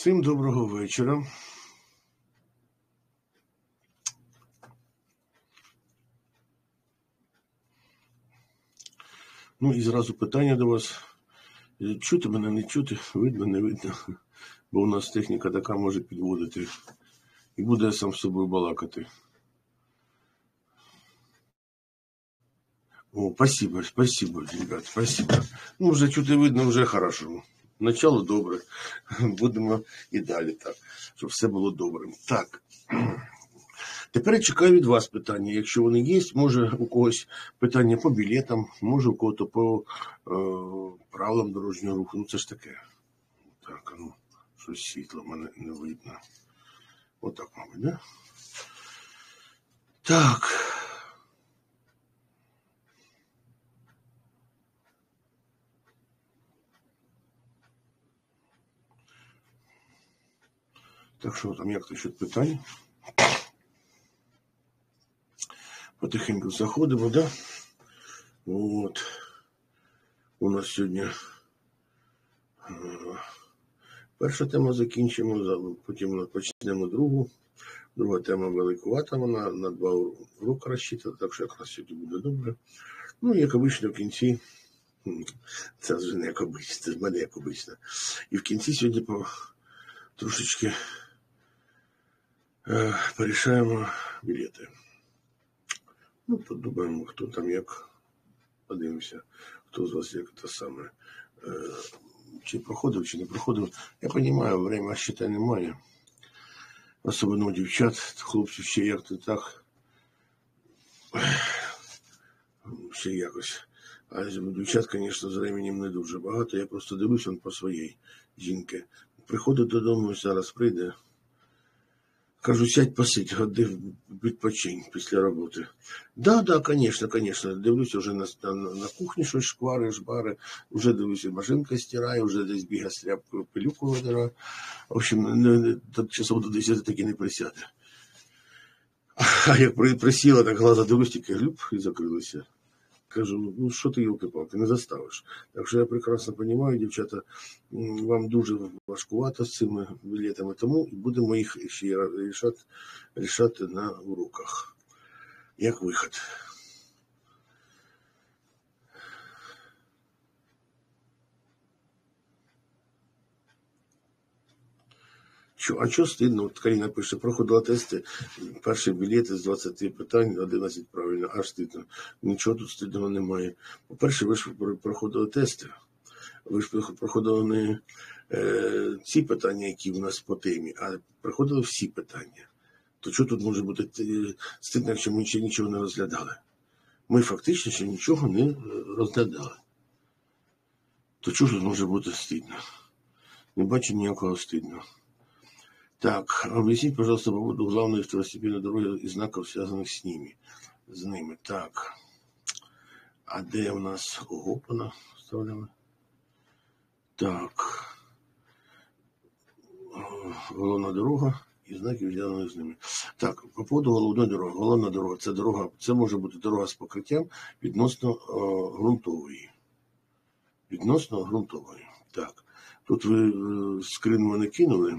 Всім доброго вечора. Ну і зразу питання до вас. Чути мене, не чути, видно, не видно. Бо у нас техніка така може підводити. І буде сам з собою балакати. О, спасибо, ребят, спасибо. Ну, вже чути видно, вже хорошо. Начало добре. Будемо і далі так, щоб все було добре. Так. Тепер я чекаю від вас питання. Якщо вони є, може у когось питання по білетам, може у кого-то по правилам дорожнього руху. Ну це ж таке. Так, ну, щось світло в мене не видно. Отак, мабуть, да? Так. Так що там, як то щось питання? Потихеньку заходимо, да? От. У нас сьогодні перша тема закінчимо, потім почнемо другу. Друга тема великувата, вона на 2 уроки розчитана, так що якраз сьогодні буде добре. Ну, як обично в кінці, це вже не як обично, це з мене як обично. І в кінці сьогодні трошечки порішаємо білети. Ну, подумаємо, хто там як, подивимося, хто з вас як те саме, чи проходив, чи не проходив. Я розумію, время ще немає. Особливо у дівчат, хлопців ще як-то так, ще якось. А дівчат, звісно, з временем не дуже багато. Я просто дивлюсь по своїй жінки. Приходить додому, зараз прийде. Кажу, сядь посидь, ходи, відпочинь після роботи. Да, конечно. Дивлюся вже на кухні щось шквари, жбари. Вже дивлюся, машинка стирає, вже десь бігає з тряпкою, пилюку видирає. В общем, часов до 10 таки не присяде. А як присіла, так глаза дивлюсь, тільки глюб і закрилися. Кажу, ну що ти, ёлки-палки, не заставиш. Так що я прекрасно розумію, дівчата, вам дуже важкувато з цими білетами, тому і будемо їх ще рішати на уроках. Як вихід. А що стидно? От Каріна пише, проходила тести, перші білети з 20 питань, 11 правильно, аж стидно. Нічого тут стидного немає. По-перше, ви ж проходили тести, ви ж проходили не ці питання, які в нас по темі, а проходили всі питання. То що тут може бути стидно, якщо ми ще нічого не розглядали? Ми фактично ще нічого не розглядали. То що тут може бути стидно? Не бачу ніякого стидного. Так, объясните, пожалуйста, по поводу главной второстепенной дороги и знаков, связанных с ними. Так, а де у нас Гопана вставляли? Так, головна дорога і знаки, зв'язані з ними. Так, по поводу головної дороги. Головна дорога – це може бути дорога з покриттям відносно ґрунтової. Так, тут ви скрин мене кинули.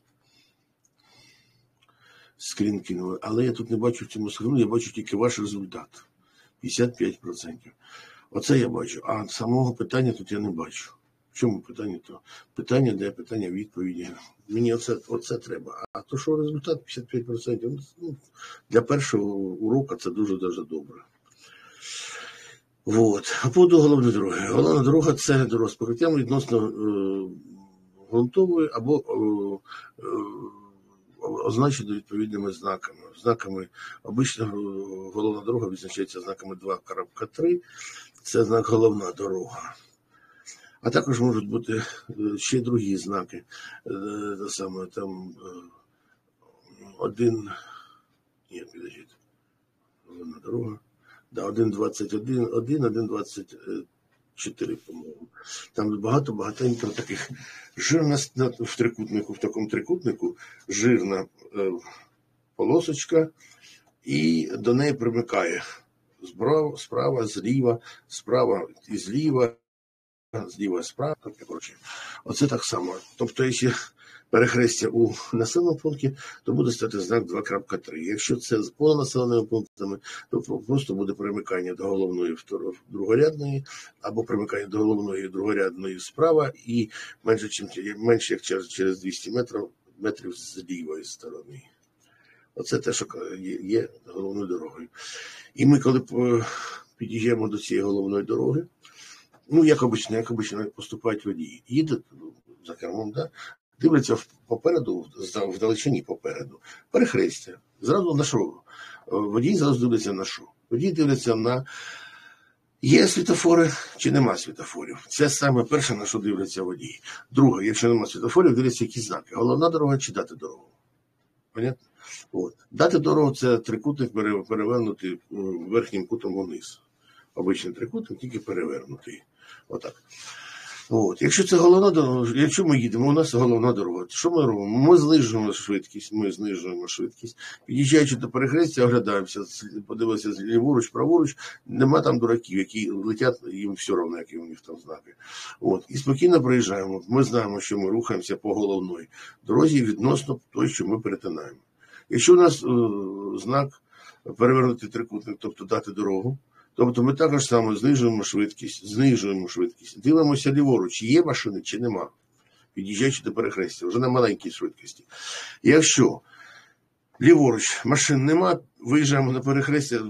Скрін кинули, але я тут не бачу в цьому скрину, я бачу тільки ваш результат. 55%. Оце я бачу. А самого питання тут я не бачу. В чому питання? То питання, де питання відповіді. Мені оце треба. А то, що результат 55%, ну, для першого уроку це дуже-дуже добре. Вот. А поводу головної дороги. Головна дорога – це дорога з покриттям відносно ґрунтової або означено відповідними знаками. Обично головна дорога визначається знаками 2.3. Це знак головна дорога. А також можуть бути ще другі знаки. Саме там головна дорога. Да, 1.21, 1.24, по-моєму. Там багатенько таких жирна в такому трикутнику жирна полосочка, і до неї примикає справа, зліва, справа і зліва, справа. Коротше, оце так само. Тобто, якщо перехрестя у населеному пункті, то буде стати знак 2.3. Якщо це поза населеними пунктами, то просто буде примикання до головної другорядної, або примикання до головної другорядної справа і менше як через 200 метрів з лівої сторони. Оце те, що є головною дорогою. І ми, коли під'їжджаємо до цієї головної дороги, ну, як обично поступають водії. Їдуть за кермом, да? Дивляться попереду, вдалечині попереду, перехрестя. Зразу на що? Водій зразу дивляться на що? Водій дивляться на є світофори чи нема світофорів. Це саме перше, на що дивляться водії. Друге, якщо нема світофорів, дивляться які знаки. Головна дорога чи дати дорогу. Понятно? От. Дати дорогу – це трикутник перевернутий верхнім кутом вниз. Обичний трикутник, тільки перевернутий. Отак. От. Якщо це головна дорога, якщо ми їдемо, у нас головна дорога, що ми робимо? Ми знижуємо швидкість. Під'їжджаючи до перехрестя, оглядаємося, подивилися ліворуч, праворуч, нема там дураків, які летять, їм все одно, які у них там знаки. От. І спокійно проїжджаємо. Ми знаємо, що ми рухаємося по головної дорозі відносно той, що ми перетинаємо. Якщо у нас знак перевернути трикутник, тобто дати дорогу, тобто ми також само знижуємо швидкість. Дивимося ліворуч, чи є машини, чи нема. Під'їжджаючи до перехрестя, вже на маленькій швидкості. Якщо ліворуч машин нема, виїжджаємо на перехрестя,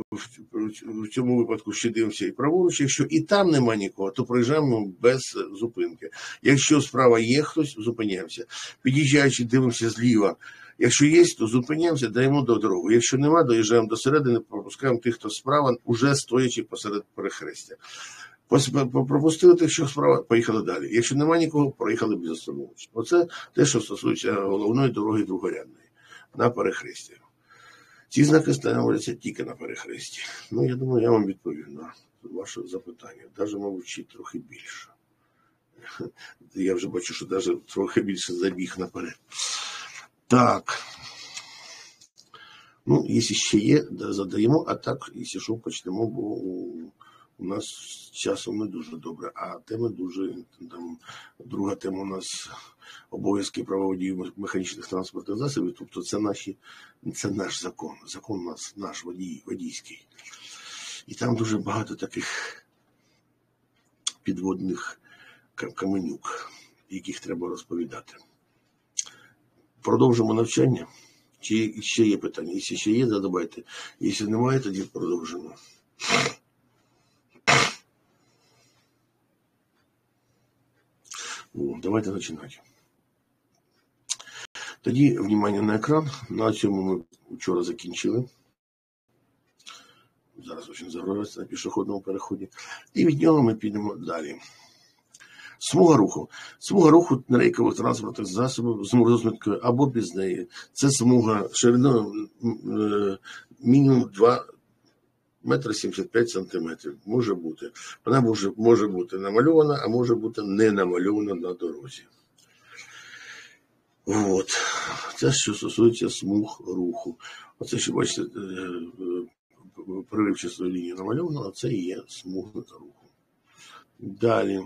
в цьому випадку ще дивимося і праворуч. Якщо і там нема нікого, то проїжджаємо без зупинки. Якщо справа є хтось, зупиняємося. Під'їжджаючи, дивимося зліва. Якщо є, то зупиняємося, даємо до дорогу. Якщо нема, доїжджаємо до середини, пропускаємо тих, хто справа, уже стоячи посеред перехрестя. Пропустили тих, що справа, поїхали далі. Якщо нема нікого, проїхали безостановочно. Оце те, що стосується головної дороги другорядної на перехресті. Ці знаки встановлюються тільки на перехресті. Ну, я думаю, я вам відповів на ваше запитання. Навіть, мабуть, трохи більше. Я вже бачу, що навіть трохи більше забіг наперед. Так. Ну, якщо ще є, задаємо, а так, якщо що, почнемо, бо у нас з часом не дуже добре, а тема дуже, там, друга тема у нас обов'язки права водіїв механічних транспортних засобів, тобто це наш закон. Закон у нас наш водійський. І там дуже багато таких підводних каменюк, яких треба розповідати. Продовжимо навчання. Чи ще є питання? Якщо ще є, задавайте. Якщо немає, тоді продовжимо. Давайте починати. Тоді, внимание на екран. На цьому ми вчора закінчили. Зараз очень загружається на пішохідному переході. І від нього ми підемо далі. Смуга руху. Смуга руху рейкових транспортних засобів з розміткою або без неї. Це смуга шириною мінімум 2 метри 75 сантиметрів. Може бути. Вона може бути намальована, а може бути не намальована на дорозі. От. Це що стосується смуг руху. Оце ще, бачите, переривчастою лінією намальовано, а це і є смуга руху. Далі.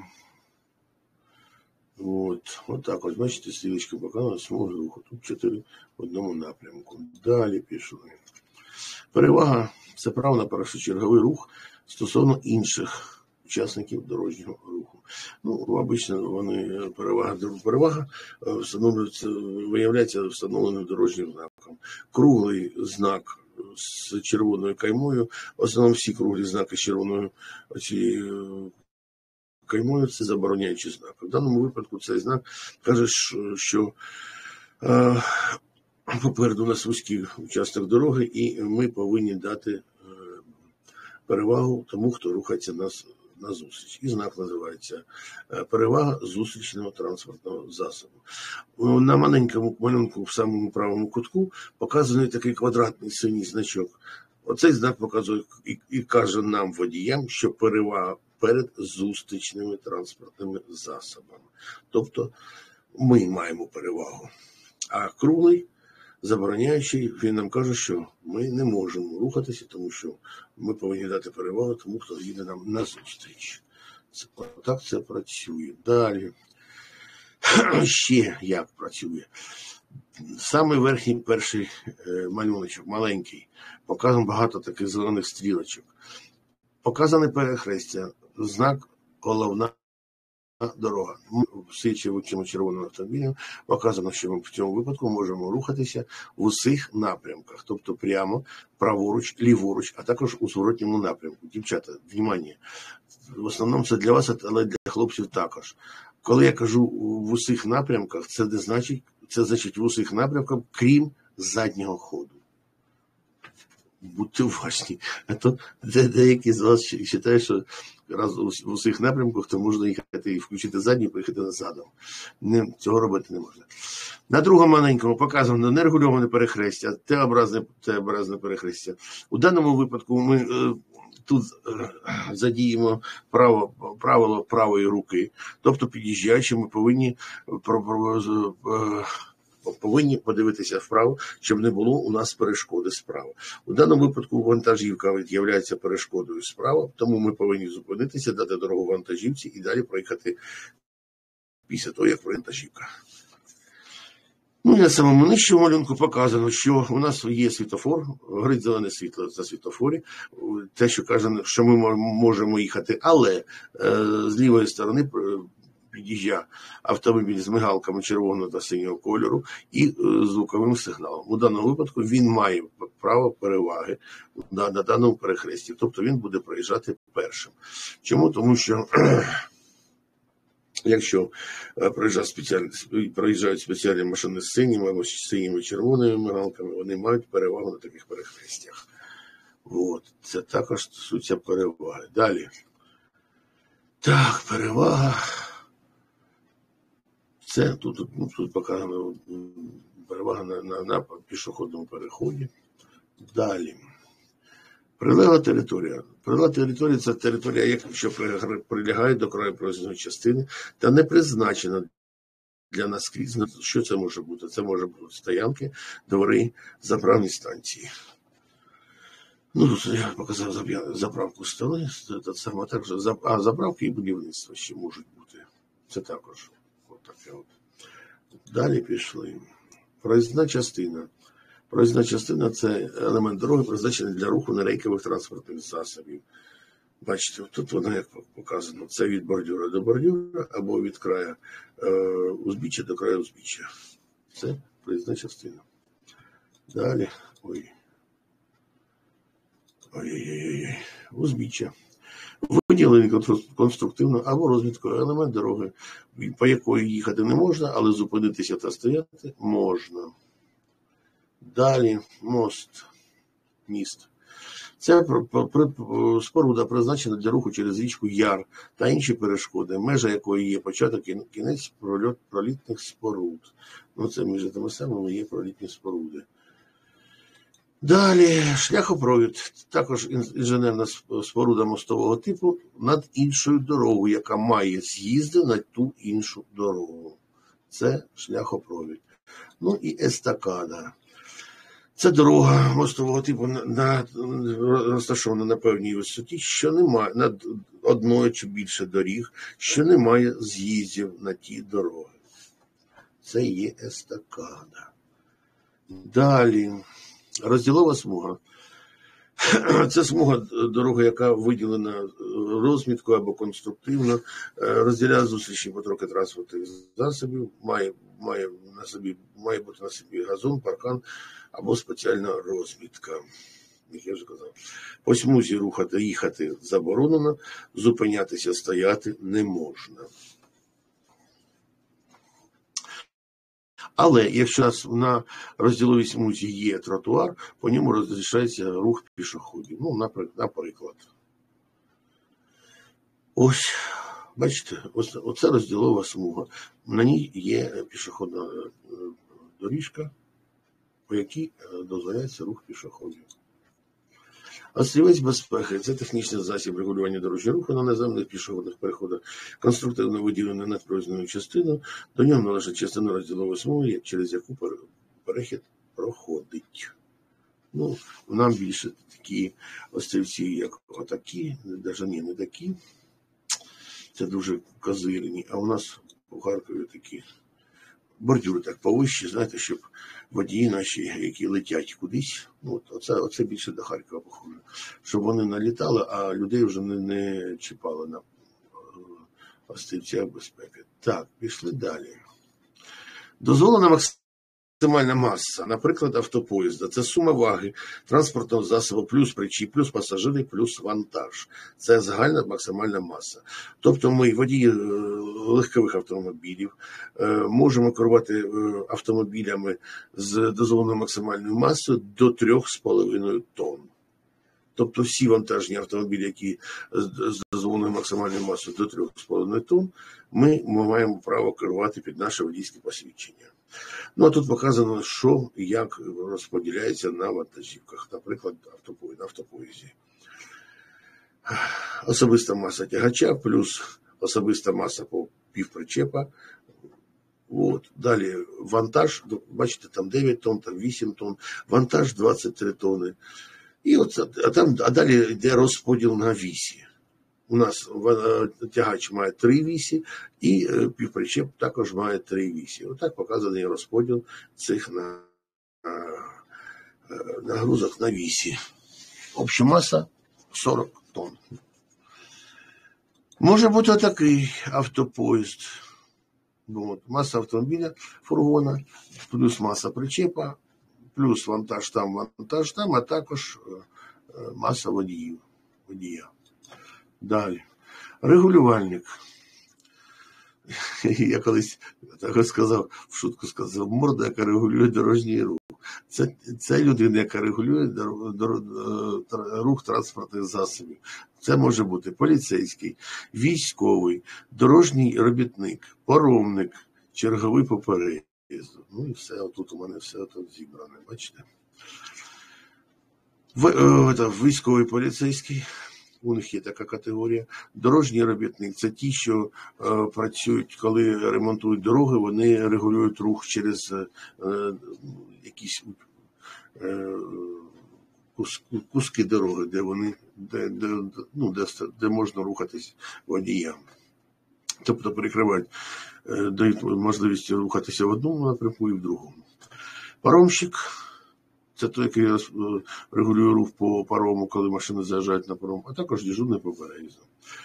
От так ось, бачите, стрілочка показана, смуги руху. Тут 4 в одному напрямку. Далі пішли. Перевага – це право на першочерговий рух стосовно інших учасників дорожнього руху. Ну, обично вони перевага виявляється встановленим дорожнім знаком. Круглий знак з червоною каймою, в основному всі круглі знаки з червоною каймою – це забороняючий знак. В даному випадку цей знак каже, що попереду у нас вузький участок дороги, і ми повинні дати перевагу тому, хто рухається нас на зустріч. І знак називається «Перевага зустрічного транспортного засобу». На маленькому в самому правому кутку показаний такий квадратний синій значок. Оцей знак показує і каже нам, водіям, що перевага перед зустрічними транспортними засобами. Тобто ми маємо перевагу. А круглий, забороняючий, він нам каже, що ми не можемо рухатися, тому що ми повинні дати перевагу тому, хто їде нам на зустріч. Отак це працює. Далі. Ще як працює. Саме верхній перший малюночок, маленький, показано багато таких зелених стрілочок. Показане перехрестя, знак головна дорога. Ми всі вчимо червоним автомобілем, показано, що ми в цьому випадку можемо рухатися в усіх напрямках, тобто прямо, праворуч, ліворуч, а також у зворотньому напрямку. Дівчата, внимання, в основному це для вас, але для хлопців також. Коли я кажу в усіх напрямках, це значить в усіх напрямках, крім заднього ходу. Будьте уважні. А то деякі з вас вважають, що раз в усіх напрямках, то можна їхати і включити задній, поїхати назадом. Цього робити не можна. На другому маленькому показано нерегульоване перехрестя, Т-образне перехрестя. У даному випадку ми тут задіємо правило правої руки, тобто під'їжджаючи, ми повинні подивитися вправо, щоб не було у нас перешкоди справа. У даному випадку вантажівка є перешкодою справа, тому ми повинні зупинитися, дати дорогу вантажівці і далі проїхати після того, як вантажівка. Ну і на самому нижчому малюнку показано, що у нас є світлофор, горить зелене світло за світлофорі, те, що каже, що ми можемо їхати, але з лівої сторони під'їжджає автомобіль з мигалками червоного та синього кольору і звуковим сигналом. У даному випадку він має право переваги на даному перехресті, тобто він буде проїжджати першим. Чому? Тому що якщо проїжджають спеціальні машини з синіми або синіми червоними мигалками, вони мають перевагу на таких перехрестях. Це також стосується переваги. Далі. Так, перевага. Це тут показано перевага на пішохідному переході. Далі. Прилегла територія. Прилегла територія – це територія, що прилягає до краю проїзної частини та не призначена для наскрізно. Що це може бути? Це може бути стоянки, двори, заправні станції. Тут я показав заправку столи, а також заправки і будівництво ще можуть бути. Це також. Далі пішли. Проїзна частина. Проїзна частина – це елемент дороги, призначений для руху нерейкових транспортних засобів. Бачите, тут воно як показано. Це від бордюра до бордюра або від краю узбіччя до краю узбіччя. Це проїзна частина. Далі. Ой-ой-ой. Узбіччя. Виділений конструктивно або розвідкою елемент дороги, по якої їхати не можна, але зупинитися та стояти можна. Далі міст. Це споруда призначена для руху через річку Яр та інші перешкоди, межа якої є початок і кінець пролітних споруд. Це між тими самими є пролітні споруди. Далі шляхопровід, також інженерна споруда мостового типу над іншою дорогою, яка має з'їзди на ту іншу дорогу. Це шляхопровід. І естакада. Це дорога мостового типу розташована на певній висоті, що немає над одною чи більше доріг, що немає з'їздів на ті дороги. Це є естакада. Далі. Розділова смуга. Це смуга дороги, яка виділена розміткою або конструктивно, розділяє зустрічні потоки транспортних засобів, має бути на собі газон, паркан або спеціальна розмітка. Як я вже казав. По смузі їхати заборонено, зупинятися, стояти не можна. Але якщо на розділовій смузі є тротуар, по ньому розрішається рух пішоходів. Наприклад. Ось, бачите, оце розділова смуга. На ній є пішохідна доріжка, по якій дозволяється рух пішоходів. Острівець безпеки – це технічний засіб регулювання дорожнього руху на наземних пішохідних переходах, конструктивно виділений над проїзною частиною. До нього належить частина розділової смуги, через яку перехід проходить. Нам більше такі острівці, як отакі, навіть не такі. Це дуже козирні. А у нас у Харкові такі бордюри так повищі, знаєте, щоб водії наші, які летять кудись, оце більше до Харкова похоже, щоб вони налітали, а людей вже не чіпали на остівцях безпеки. Так, пішли далі. Дозволена максимальна маса, наприклад, автопоїзда. Це сума ваги транспортного засобу плюс причіп, плюс пасажири, плюс вантаж. Це загальна максимальна маса. Тобто ми, водії легкових автомобілів, можемо керувати автомобілями з дозволеною максимальною масою до 3,5 тонн. Тобто всі вантажні автомобілі, які з дозволеною максимальною масою до 3,5 тонн, ми маємо право керувати під наше водійське посвідчення. А тут показано, що і як розподіляється на вантажівках, наприклад, на автопоїзді. Особиста маса тягача плюс особиста маса по півпричепа. Далі вантаж, бачите, там 9 тонн, там 8 тонн, вантаж 23 тонни. А далі йде розподіл на вісі. У нас тягач має 3 вісі і півпричеп також має 3 вісі. Отак показаний розподіл цих нагрузок на вісі. Обща маса 40 тонн. Може бути отакий автопоїзд. Маса автомобіля, фургона, плюс маса причепа, плюс вантаж там, а також маса водія. Далі. Регулювальник. Я колись так сказав, в шутку сказав, морда, яка регулює дорожній рух. Це людина, яка регулює рух транспортних засобів. Це може бути поліцейський, військовий, дорожній робітник, паромник, черговий по переїзду. І все, тут у мене все тут зібране, бачите. Військовий, поліцейський. У них є така категорія. Дорожній робітник – це ті, що працюють, коли ремонтують дороги, вони регулюють рух через якісь куски дороги, де можна рухатись водіям. Тобто перекривають, дають можливість рухатися в одному напрямку і в другому. Паромщик – це той, який регулює рух по парому, коли машини заїжджають на паром, а також дежурний по переїзду.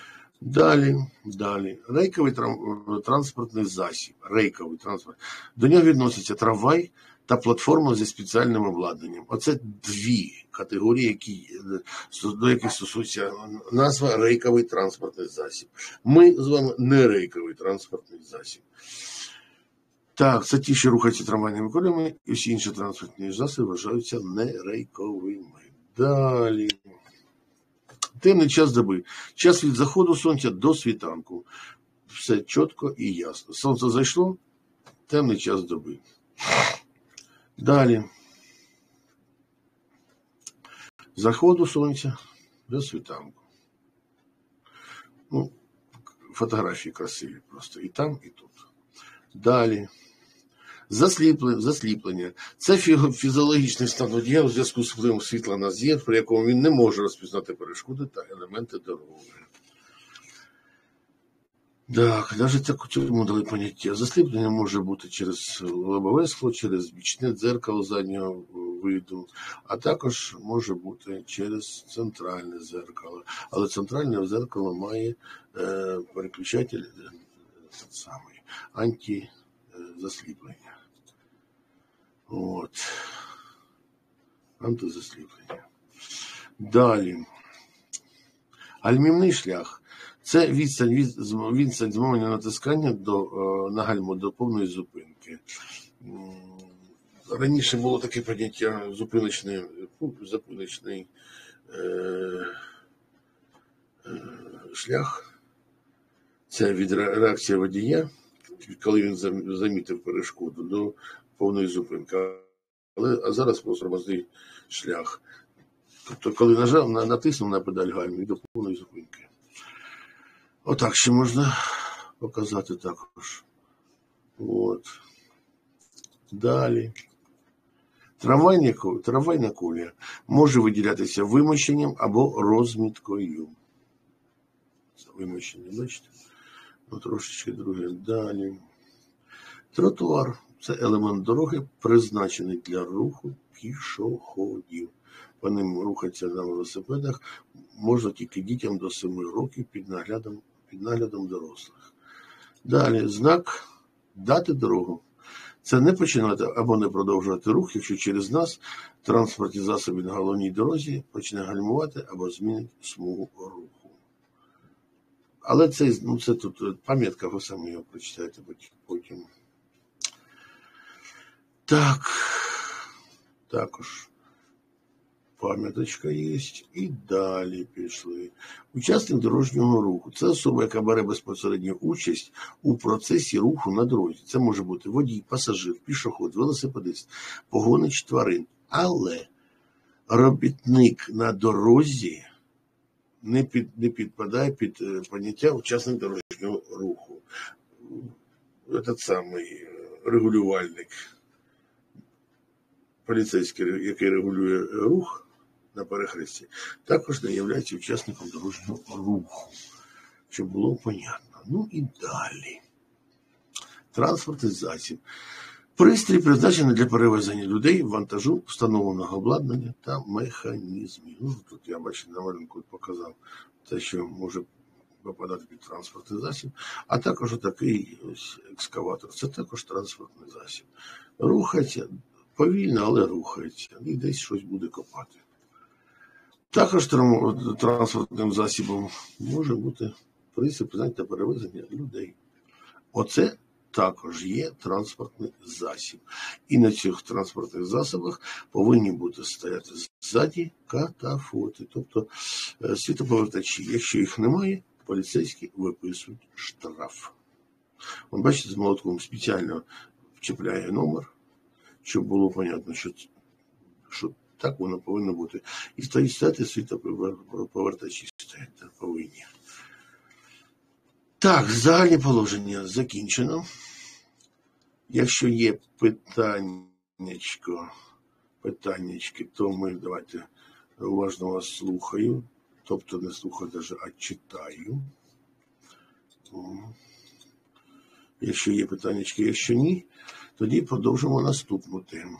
Далі. Рейковий транспортний засіб. Рейковий транспорт. До нього відносяться трамвай та платформа зі спеціальним обладнанням. Оце дві категорії, до яких стосується назва рейковий транспортний засіб. Ми з вами не рейковий транспортний засіб. Так, це ті, що рухаються трамвайними коліями, і всі інші транспортні засоби вважаються нерейковими. Далі. Темний час доби. Час від заходу сонця до світанку. Все чітко і ясно. Сонце зайшло, темний час доби. Далі. Заходу сонця до світанку. Фотографії красиві просто. І там, і тут. Далі. Засліплення. Це фізіологічний стан водія у зв'язку з впливом світла на зір, при якому він не може розпізнати перешкоди та елементи дороги. Так, навіть так цьому дали поняття. Засліплення може бути через лобове скло, через бічне дзеркало заднього виду, а також може бути через центральне дзеркало. Але центральне дзеркало має переключатель антизасліплення. Антизасліплення. Далі. Гальмівний шлях. Це відстань з моменту натискання на гальмо до повної зупинки. Раніше було таке поняття зупиночний шлях. Це від реакції водія, коли він замітив перешкоду до повної зупинки. А зараз тормозний шлях. Тобто, коли натиснув на педаль гальми і до повної зупинки. Отак ще можна показати також. Далі. Трамвайна колія може виділятися вимощенням або розміткою. Це вимощення, бачите? Трошечки друге. Далі. Тротуар – це елемент дороги, призначений для руху пішоходів. По ним рухатися на велосипедах можна тільки дітям до 7 років під наглядом дорослих. Далі. Знак «Дати дорогу». Це не починати або не продовжувати рух, якщо через нас транспортні засоби на головній дорозі почне гальмувати або змінить смугу руху. Але це тут пам'ятка, ви самі його прочитаєте потім. Так, також пам'яточка є. І далі пішли. Учасник дорожнього руху. Це особа, яка бере безпосередню участь у процесі руху на дорозі. Це може бути водій, пасажир, пішохід, велосипедист, погонич тварин. Але робітник на дорозі не підпадає під поняття учасник дорожнього руху. Этот самий регулювальник, поліцейський, який регулює рух на перехресті, також не є учасником дорожнього руху, щоб було понятно. Ну і далі. Транспортний засіб. Пристрій призначений для перевезення людей, вантажу, встановленого обладнання та механізмів. Ну, тут я, бачу, на малюнку показав те, що може попадати під транспортний засіб, а також отакий ось екскаватор. Це також транспортний засіб. Рухається повільно, але рухається. І десь щось буде копати. Також транспортним засобом може бути пристрій призначений для перевезення людей. Оце також є транспортний засіб. І на цих транспортних засобах повинні бути стояти ззаді катафоти, тобто світлоповертачі. Якщо їх немає, поліцейські виписують штраф. Вон, бачите, з молотком спеціально вчіпляє номер, щоб було понятно, що так воно повинно бути. І стояти світлоповертачі стоять повинні. Так, загальні положення закінчено. Якщо є питаннячки, то ми, давайте, уважно вас слухаю. Тобто не слухаю навіть, а читаю. Якщо є питаннячки, якщо ні, тоді продовжимо наступну тему.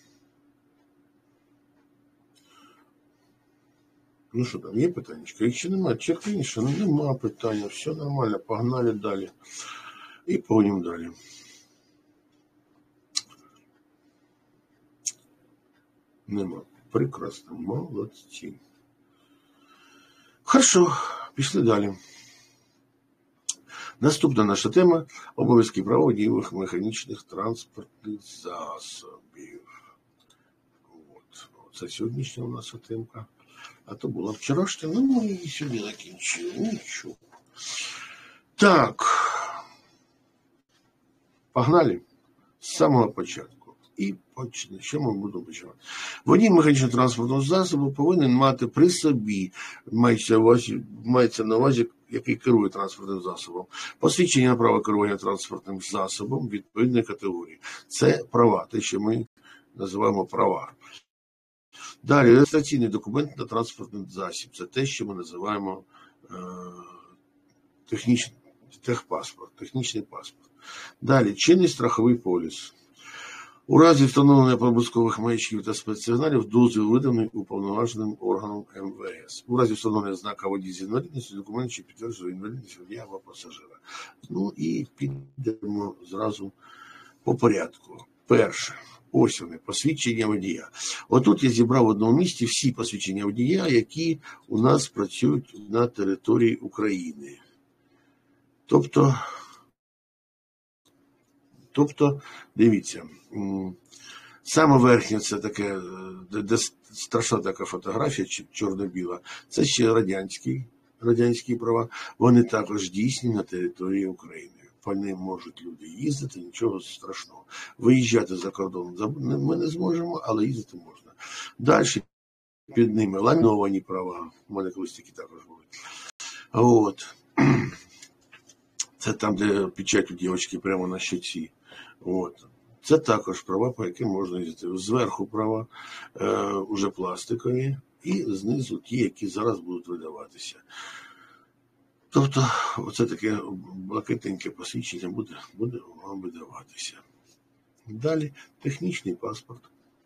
Ну що там, є питаннячка? Якщо немає, звісно, нема питання, все нормально, погнали далі. І погонимо далі. Нема. Прекрасно, молодці. Хорошо, пішли далі. Наступна наша тема – обов'язки права водіїв механічних транспортних засобів. Це сьогоднішня у нас темка. А то була вчорашня, ну ми її сьогодні закінчили. Нічого. Так. Погнали з самого початку. І почнемо. Що ми будемо починати? Водій механічного транспортного засобу повинен мати при собі, мається на увазі, який керує транспортним засобом, посвідчення на право керування транспортним засобом відповідної категорії. Це права, те, що ми називаємо права. Далі, реєстраційний документ на транспортний засіб. Це те, що ми називаємо технічний паспорт. Далі, чинний страховий поліс. У разі встановлення проблискових маячків та спецсигналів дозвіл виданий уповноваженим органом МВС. У разі встановлення знака водій з інвалідністю документ, що підтверджує інвалідність водія або пасажира. Ну і підемо зразу по порядку. Перше. Ось вони, посвідчення водія. Отут я зібрав в одному місці всі посвідчення водія, які у нас працюють на території України. Тобто, дивіться, саме верхнє це таке, де страшна така фотографія, чорно-біла, це ще радянські права, вони також дійсні на території України. По ним можуть люди їздити, нічого страшного. Виїжджати за кордон ми не зможемо, але їздити можна. Далі під ними ламіновані права, у мене колись такі також були. От. Це там, де печать у дівчинки прямо на щоці. От. Це також права, по яким можна їздити. Зверху права вже пластикові і знизу ті, які зараз будуть видаватися. Тобто, оце таке блакитненьке посвідчення буде вам видаватися. Далі технічний паспорт,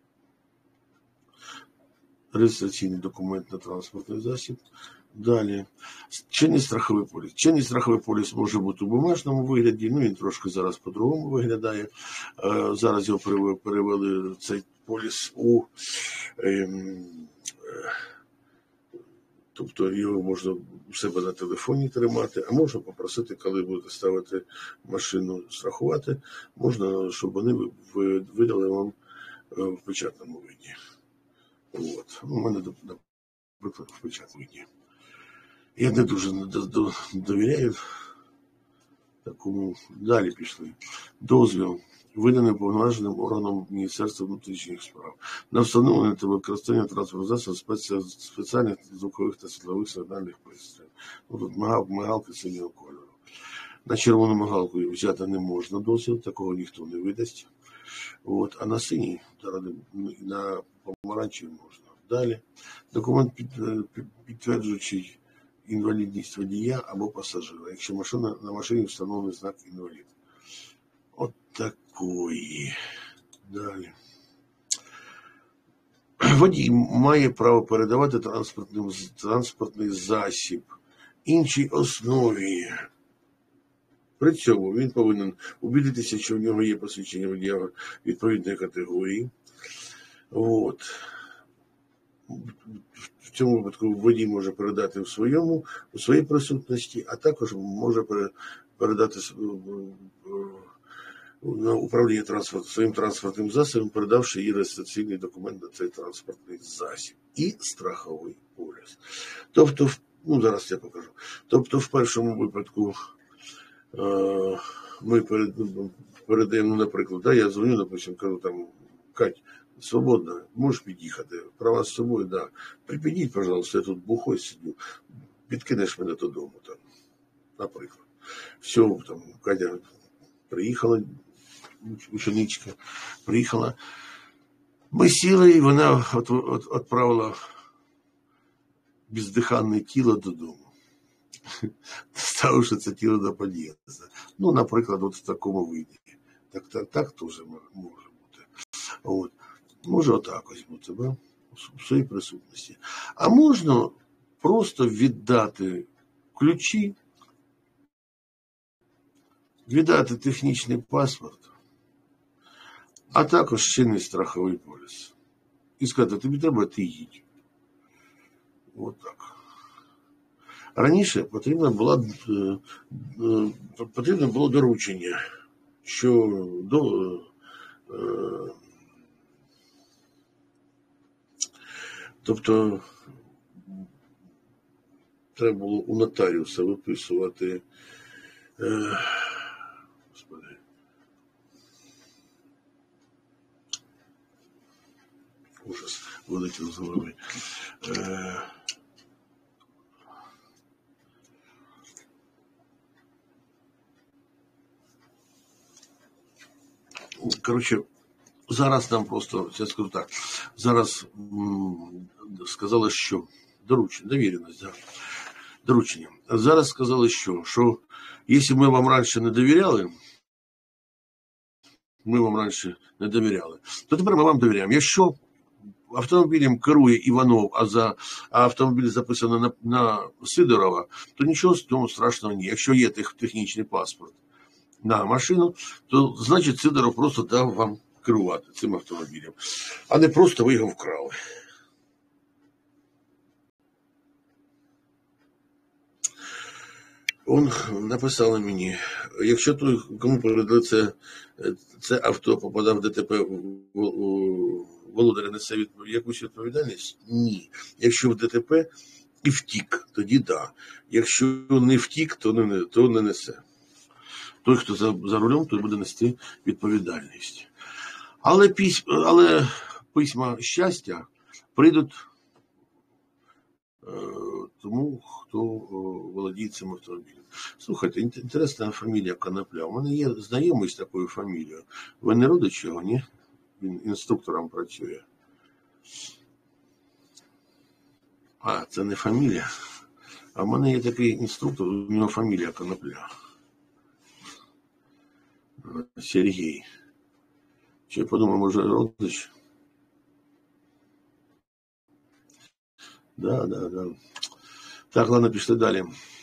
реєстраційний документ на транспортний засіб. Далі чинний страховий поліс. Чинний страховий поліс може бути у бумажному вигляді, він трошки зараз по-другому виглядає. Зараз його перевели цей поліс тобто його можна у себе на телефоні тримати, а можна попросити, коли будете ставити машину страхувати, можна, щоб вони видали вам в печатному виді. У мене, наприклад, в печатному виді. Я не дуже довіряю такому. Далі пішли. Дозвіл, виданий повноваженим органом Міністерства внутрішніх справ на встановлення та використання транспортних засобів спеціальних звукових та світлових сигнальних пристроїв. Тут мигалки синього кольору. На червону мигалку взяти не можна дозвіл, такого ніхто не видасть. А на синій, на помаранчевій можна. Далі. Документ, підтверджуючий інвалідність водія або пасажира, якщо на машині встановлений знак інвалід. От такої. Далі. Водій має право передавати транспортний засіб іншій особі. При цьому він повинен убідитися, що в нього є посвідчення водія відповідної категорії. В цьому випадку водій може передати у своїй присутності, а також може передати на управління своїм транспортним засобом, передавши їй реєстраційний документ на цей транспортний засіб і страховий поліс. Тобто, зараз я покажу. Тобто, в першому випадку ми передаємо, наприклад, я дзвоню, допустим, кажу там, Кать, свободно, можеш під'їхати, права з собою, да. Підіть, пожалуйста, я тут бухой сидю, підкинеш мене додому, там, наприклад. Все, там, Катя приїхала, ученичка, приїхала. Ми сіли, і вона відправила бездиханне тіло додому. Ставивши це тіло до під'їзду. Наприклад, в такому виді. Так теж може бути. Може отак ось бути, в своїй присутності. А можна просто віддати ключі, віддати технічний паспорт, а також чинний страховий поліс. І сказати, тобі треба, ти їдь. Так. Раніше потрібно було доручення, що тобто треба було у нотаріуса виписувати ужас вилетів з голови. Коротше, зараз нам просто, я скажу так, зараз сказали, що довіреність, да, доручення. Зараз сказали, що якщо ми вам раніше не довіряли, то тепер ми вам довіряємо. Якщо автомобілем керує Іванов, а автомобіль записано на Сидорова, то нічого з цього страшного ні. Якщо є технічний паспорт на машину, то значить Сидоров просто дав вам керувати цим автомобілем, а не просто ви його вкрали. Написали мені, якщо той, кому передали це авто, попадав в ДТП, володар несе якусь відповідальність? Ні. Якщо в ДТП і втік, тоді да. Якщо не втік, то не несе. Той, хто за рулем, той буде нести відповідальність. Але письма щастя прийдуть тому, хто володіє цим автомобілем. Слухайте, інтересна фамілія Конопля. У мене є знайомий з такою фамілією. Ви не родич його, ні? Він інструктором працює. Це не фамілія. А в мене є такий інструктор, у нього фамілія Конопля. Сергій. Чи я подумав, може, родич? Да. Так, ладно, пішли далі.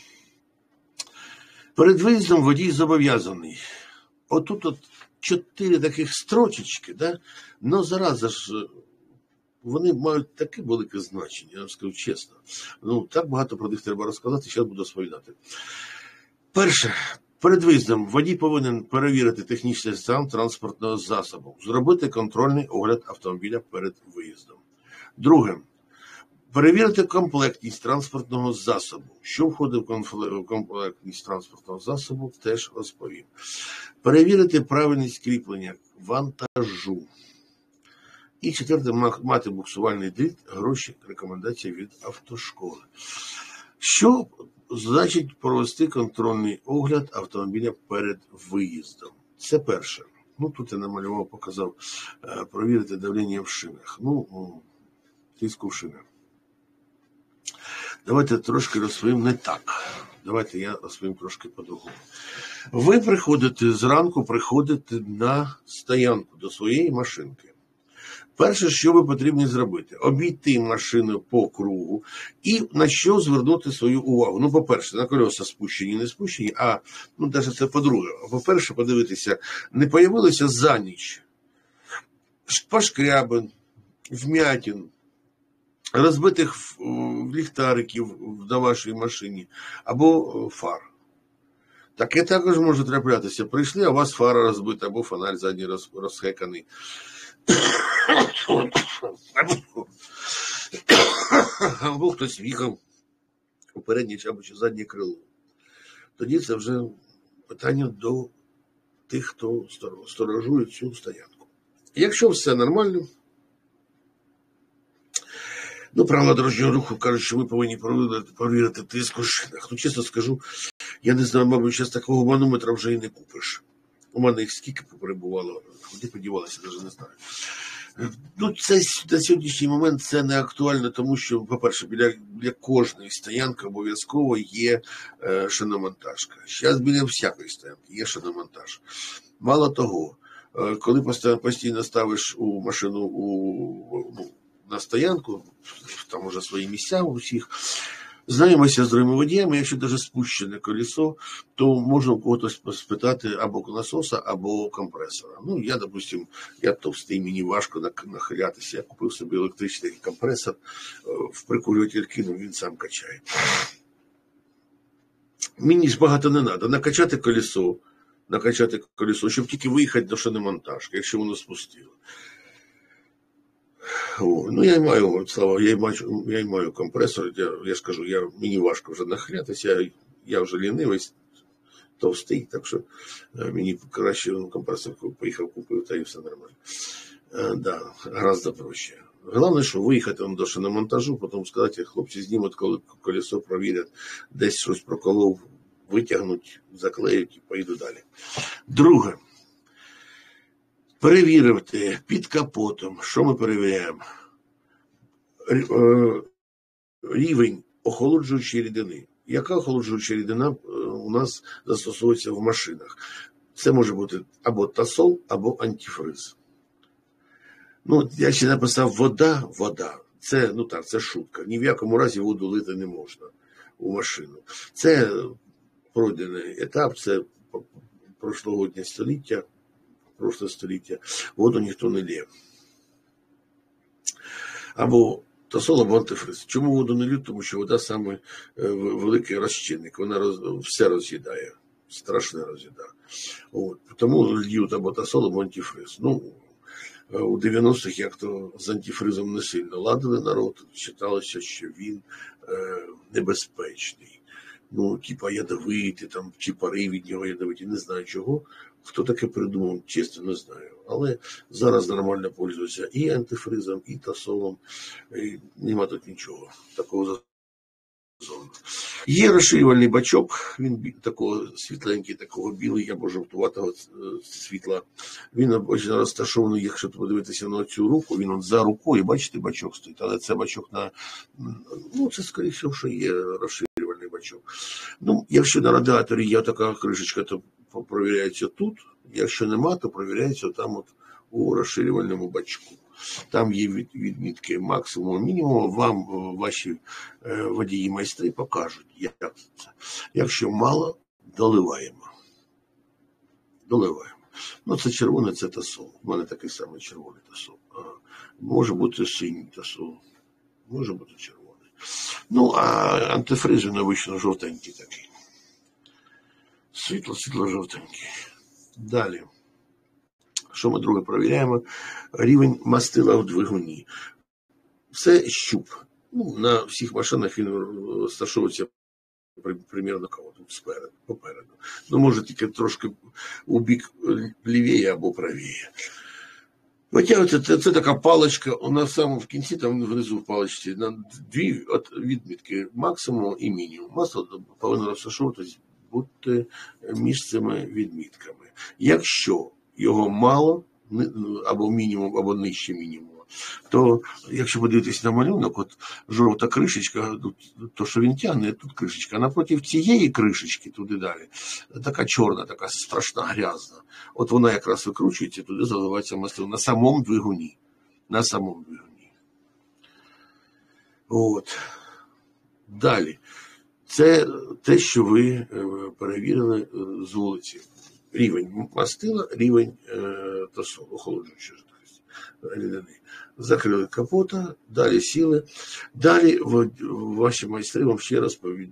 Перед виїздом водій зобов'язаний. Отут 4 таких строчечки, да? Но зараза ж, вони мають таке велике значення, я вам скажу чесно. Ну, так багато про них треба розказати, зараз буду розповідати. Перше. Перед виїздом водій повинен перевірити технічний стан транспортного засобу, зробити контрольний огляд автомобіля перед виїздом. Друге. Перевірити комплектність транспортного засобу. Що входить в комплектність транспортного засобу, теж розповім. Перевірити правильність кріплення вантажу. І четверте, мати буксувальний дріт, гроші, рекомендації від автошколи. Що значить провести контрольний огляд автомобіля перед виїздом? Це перше. Ну, тут я намалював, показав, перевірити давлення в шинах. Ну, тиску в шинах. Давайте трошки розповім не так. Давайте я розповім трошки по-другому. Ви зранку приходите на стоянку до своєї машинки. Перше, що ви потрібно зробити, обійти машину по кругу і на що звернути свою увагу. Ну, по-перше, на колеса спущені, не спущені, а, ну, навіть це по-друге. По-перше, подивитися, не появилося за ніч пошкрябин, вмятин, розбитих ліхтариків на вашій машині або фар. Таке також може траплятися. Прийшли, а у вас фара розбита, або фонарь задній розхеканий. Або хтось в'їхав у переднє або заднє крило. Тоді це вже питання до тих, хто сторожує цю стоянку. Якщо все нормально, ну, правила дорожнього руху кажуть, що ви повинні перевірити тиск у шинах. Ну, чесно скажу, я не знаю, мабуть, зараз такого манометра вже і не купиш. У мене їх скільки перебувало, куди подівалося, навіть не знаю. Ну, це на сьогоднішній момент це не актуально, тому що, по-перше, біля кожної стоянки обов'язково є шиномонтажка. Зараз біля всякої стоянки є шиномонтаж. Мало того, коли постійно ставиш у машину на стоянку, там уже свої місця у всіх, знаємося з другими водіями, якщо навіть спущене колесо, то можна у когось спитати або насоса, або компресора. Ну, я, допустим, я товстий, мені важко нахилятися. Я купив собі електричний компресор, в прикурюватель кинув, він сам качає. Мені ж багато не треба. Накачати колесо, щоб тільки виїхати до шиномонтажки, якщо воно спустило. Ну, я й маю компресор, я ж кажу, мені важко вже нахилятися, я вже лінивий, товстий, так що мені краще компресор поїхав, купив, та і все нормально. Да, гораздо проще. Головне, що виїхати до шиномонтажу, потім сказати, хлопці знімуть колесо, провірять, десь щось проколов, витягнуть, заклеють і поїду далі. Друге. Перевірити під капотом, що ми перевіряємо? Рівень охолоджуючої рідини. Яка охолоджуюча рідина у нас застосовується в машинах? Це може бути або тосол, або антифриз. Ну, я ще написав вода. Це, ну так, це шутка. Ні в якому разі воду лити не можна у машину. Це пройдений етап, це прошлогоднє століття. Воду ніхто не лє. Або тосол, або антифриз. Чому воду не лють? Тому що вода саме великий розчинник. Вона все роз'їдає. Страшне роз'їдає. Тому льють або тосол, або антифриз. Ну, у 90-х як-то з антифризом не сильно ладили народ. Вважалося, що він небезпечний. Ну, типа ядовитий, там, чи пари від нього ядовиті, не знаю чого. Хто таке придумав, чесно, не знаю. Але зараз нормально пользуються і антифризом, і тосолом. І нема тут нічого такого зазорного. Є розширювальний бачок, він такого світленький, такого білий або жовтуватого світла. Він обично розташований, якщо подивитися на цю руку, він за рукою, бачите, бачок стоїть. Але це бачок на, ну це скоріше, що є розширювальний бачок. Ну, якщо на радіаторі є така кришечка, то провіряється тут. Якщо нема, то провіряється там от у розширювальному бачку. Там є відмітки максимуму, мінімуму. Вам ваші водії-майстри покажуть, як це. Якщо мало, доливаємо. Ну, це червоний, це тосол. У мене такий самий червоний тосол. Може бути синій тосол. Може бути червоний. Ну, а антифриз він обично жовтенький такий. Світло-жовтенький. Далі. Що ми друге перевіряємо? Рівень мастила в двигуні. Це щуп. Ну, на всіх машинах він розташовується примерно тут попереду. Ну, може тільки трошки у бік лівіє або правіє. Витягується, це така паличка, у нас саме в кінці, там внизу в паличці, на дві відмітки, максимум і мінімум. Масло повинно розташовуватись бути між цими відмітками. Якщо його мало, або мінімум, або нижче мінімуму, то якщо подивитись на малюнок, от жовта кришечка, то що він тягне, тут кришечка, а напроти цієї кришечки, туди далі, така чорна, така страшна, грязна. От вона якраз викручується, туди заливається масло на самому двигуні. От. Далі. Це те, що ви перевірили з вулиці. Рівень мастила, рівень тосолу, охолоджуючої жидкості. Закрили капота, далі сіли. Далі ваші майстри вам ще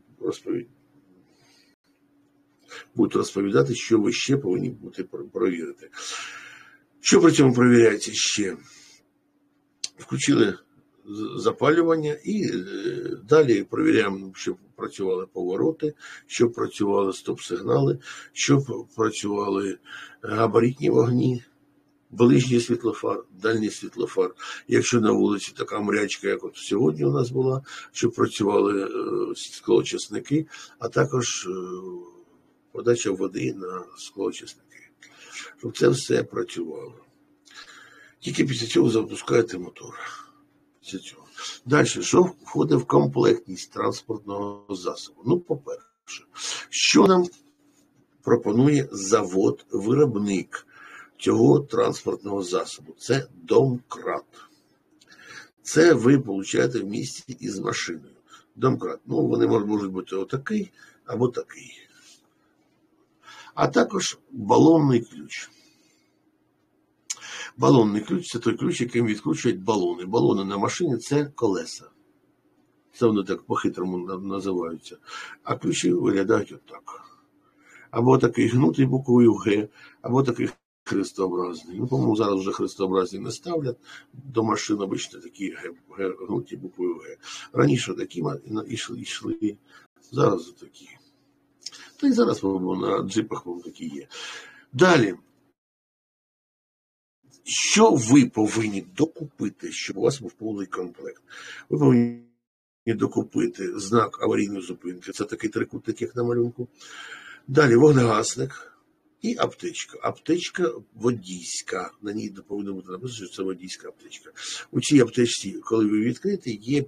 будуть розповідати, що ви ще повинні бути перевірити. Що при цьому перевіряється ще? Включили запалювання і далі перевіряємо, щоб працювали повороти, щоб працювали стоп-сигнали, щоб працювали габаритні вогні, ближній світлофар, дальній світлофар. Якщо на вулиці така мрячка, як от сьогодні у нас була, щоб працювали склоочисники, а також подача води на склоочисники. Щоб це все працювало. Тільки після цього запускаєте мотор. Далі, що входить в комплектність транспортного засобу? Ну, по-перше, що нам пропонує завод-виробник цього транспортного засобу? Це домкрат. Це ви получаєте в місті із машиною. Домкрат. Ну, вони можуть бути отакий або такий. А також балонний ключ. Балонний ключ – це той ключ, яким відкручують балони. Балони на машині – це колеса. Це вони так по-хитрому називаються. А ключі виглядають отак. Або такий гнутий буквою Г, або такий хрестообразний. Ну, по-моєму, зараз вже хрестообразні не ставлять. До машин обично такі гнуті буквою Г. Раніше такі йшли, зараз такі. Та й зараз, по-моєму, на джипах, по-моєму, такі є. Далі. Що ви повинні докупити, щоб у вас був повний комплект? Ви повинні докупити знак аварійної зупинки. Це такий трикутник, як на малюнку. Далі вогнегасник і аптечка. Аптечка водійська. На ній повинно бути написано, що це водійська аптечка. У цій аптечці, коли ви відкриєте, є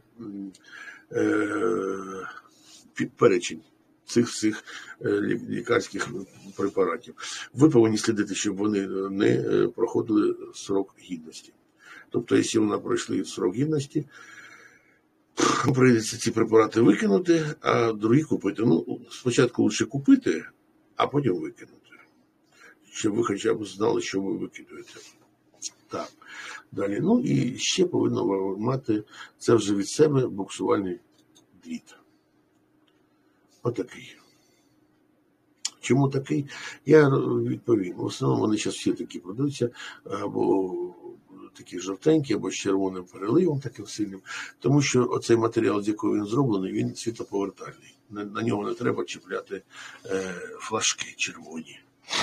перечень цих всіх лікарських препаратів. Ви повинні слідити, щоб вони не проходили срок гідності. Тобто, якщо вона пройшли срок гідності, прийдеться ці препарати викинути, а другі купити. Ну, спочатку лише купити, а потім викинути. Щоб ви хоча б знали, що ви викидуєте. Так. Далі. Ну і ще повинно мати, це вже від себе, буксувальний дріт. Отакий. Чому такий? Я відповім. В основному вони зараз всі такі продаються, або такі жовтенькі, або з червоним переливом, таким сильним. Тому що оцей матеріал, з якого він зроблений, він світлоповертальний. На нього не треба чіпляти флажки червоні.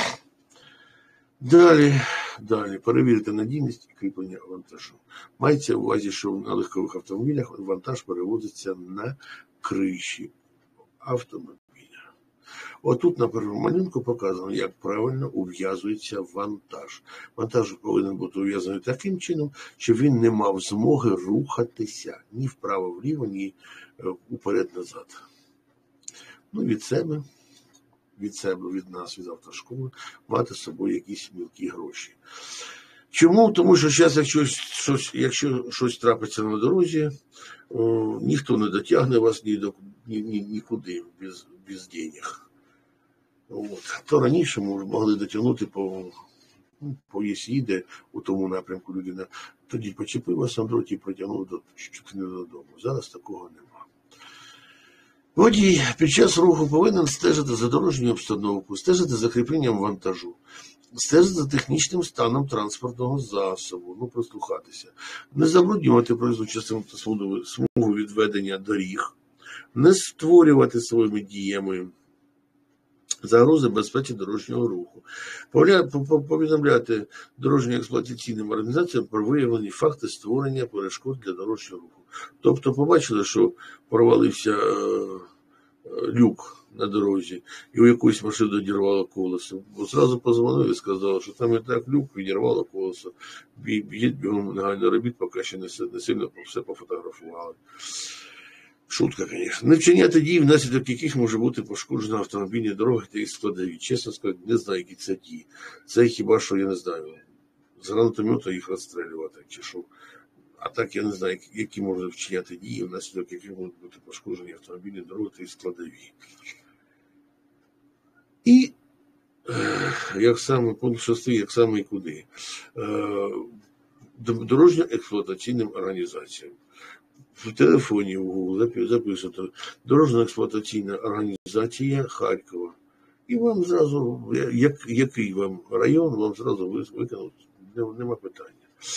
Далі, перевірити надійність і кріплення вантажу. Мається в увазі, що на легкових автомобілях вантаж перевозиться на криші автомобіля. Отут на першому малюнку показано, як правильно ув'язується вантаж. Вантаж повинен бути ув'язаний таким чином, щоб він не мав змоги рухатися ні вправо-вліво, ні уперед-назад. Ну, від себе, від нас, від автошколи, мати з собою якісь мілкі гроші. Чому? Тому що зараз, якщо щось трапиться на дорозі, ніхто не дотягне вас нікуди без денег. То раніше ми могли дотягнути по їде у тому напрямку людина. Тоді почепив вас на дроті і протягнув чуть не додому. Зараз такого нема. Водій під час руху повинен стежити за дорожньою обстановкою, стежити за кріпленням вантажу, стежити за технічним станом транспортного засобу, прислухатися, не забруднювати проїзну частину та смугу відведення доріг, не створювати своїми діями загрози безпеці дорожнього руху, повідомляти дорожньо-експлуатаційним організаціям про виявлені факти створення перешкод для дорожнього руху. Тобто побачили, що провалився люк на дорозі, і у якоїсь машини додірвало колесо. Зразу позвонили і сказали, що там і так люк, відірвало колесо. Бігом негайно робіть, поки ще не сильно все пофотографували. Шутка, звісно. Не вчиняти дій, внаслідок яких може бути пошкоджена автомобільні дороги та їх складові. Чесно сказати, не знаю, які це дії. Це хіба що, я не знаю, з гранатомета їх розстрілювати, чи що. А так я не знаю, які можна вчиняти дії, внаслідок яких можуть бути пошкоджені автомобільні дороги та їх складові. І, як саме, пункт 6, як саме і куди. Дорожньо-експлуатаційним організаціям. В телефоні в Google записати дорожньо-експлуатаційна організація Харкова. І вам зразу, який вам район, вам зразу виконуть, нема питання.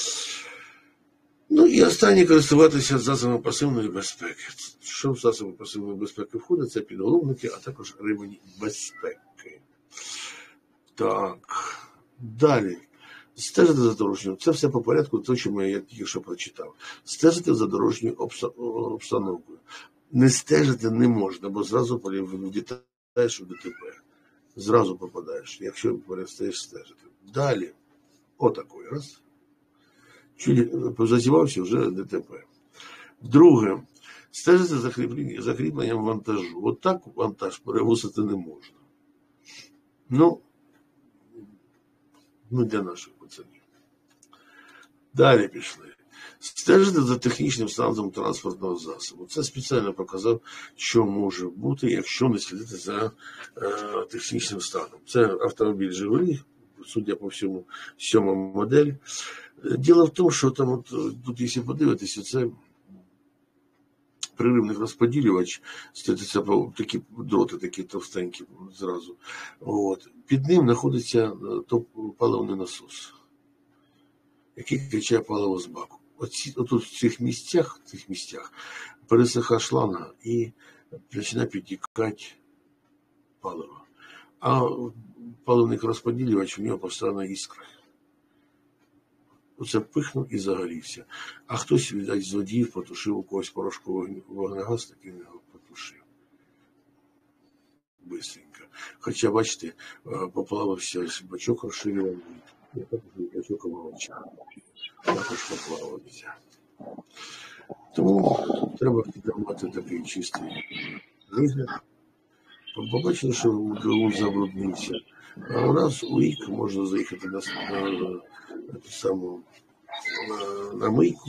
Ну і останнє, користуватися засобами пасивної безпеки. Що в засоби пасивної безпеки входить, це підголовники, а також ремені безпеки. Так, далі. Стежити за дорожньою. Це все по порядку, те, що я тільки що прочитав. Стежити за дорожньою обстановкою. Не стежити не можна, бо зразу влітаєш у ДТП. Зразу попадаєш, якщо перестаєш стежити. Далі. Отакий раз. Зазівався вже ДТП. Друге. Стежити за закріпленням вантажу. От так вантаж перевозити не можна. Ну, для наших пацанів. Далі пішли. Стежити за технічним станом транспортного засобу. Це спеціально показав, що може бути, якщо не слідити за технічним станом. Це автомобіль «Жигулі», судя по всьому, 7-ма модель. Діло в тому, що там, тут, якщо подивитися, це приривний розподілювач, це такі дроти, такі товстенькі зразу. Під ним знаходиться паливний насос, який качає паливо з баку. Отут в цих місцях пересиха шланга і починає підтікати паливо. А паливний розподілювач, у нього постійно іскра. Оце пихнув і загорівся. А хтось, віддать, з водіїв потушив, у когось порошковий вогнегаз, такий його потушив. Бисенько. Хоча, бачите, поплавився бачок розширюваний. Я також бачок омовчав. Також поплавився. Тому треба мати такий чистий вигляд. Побачили, що двигун забруднився. А раз у рік можна заїхати на мийку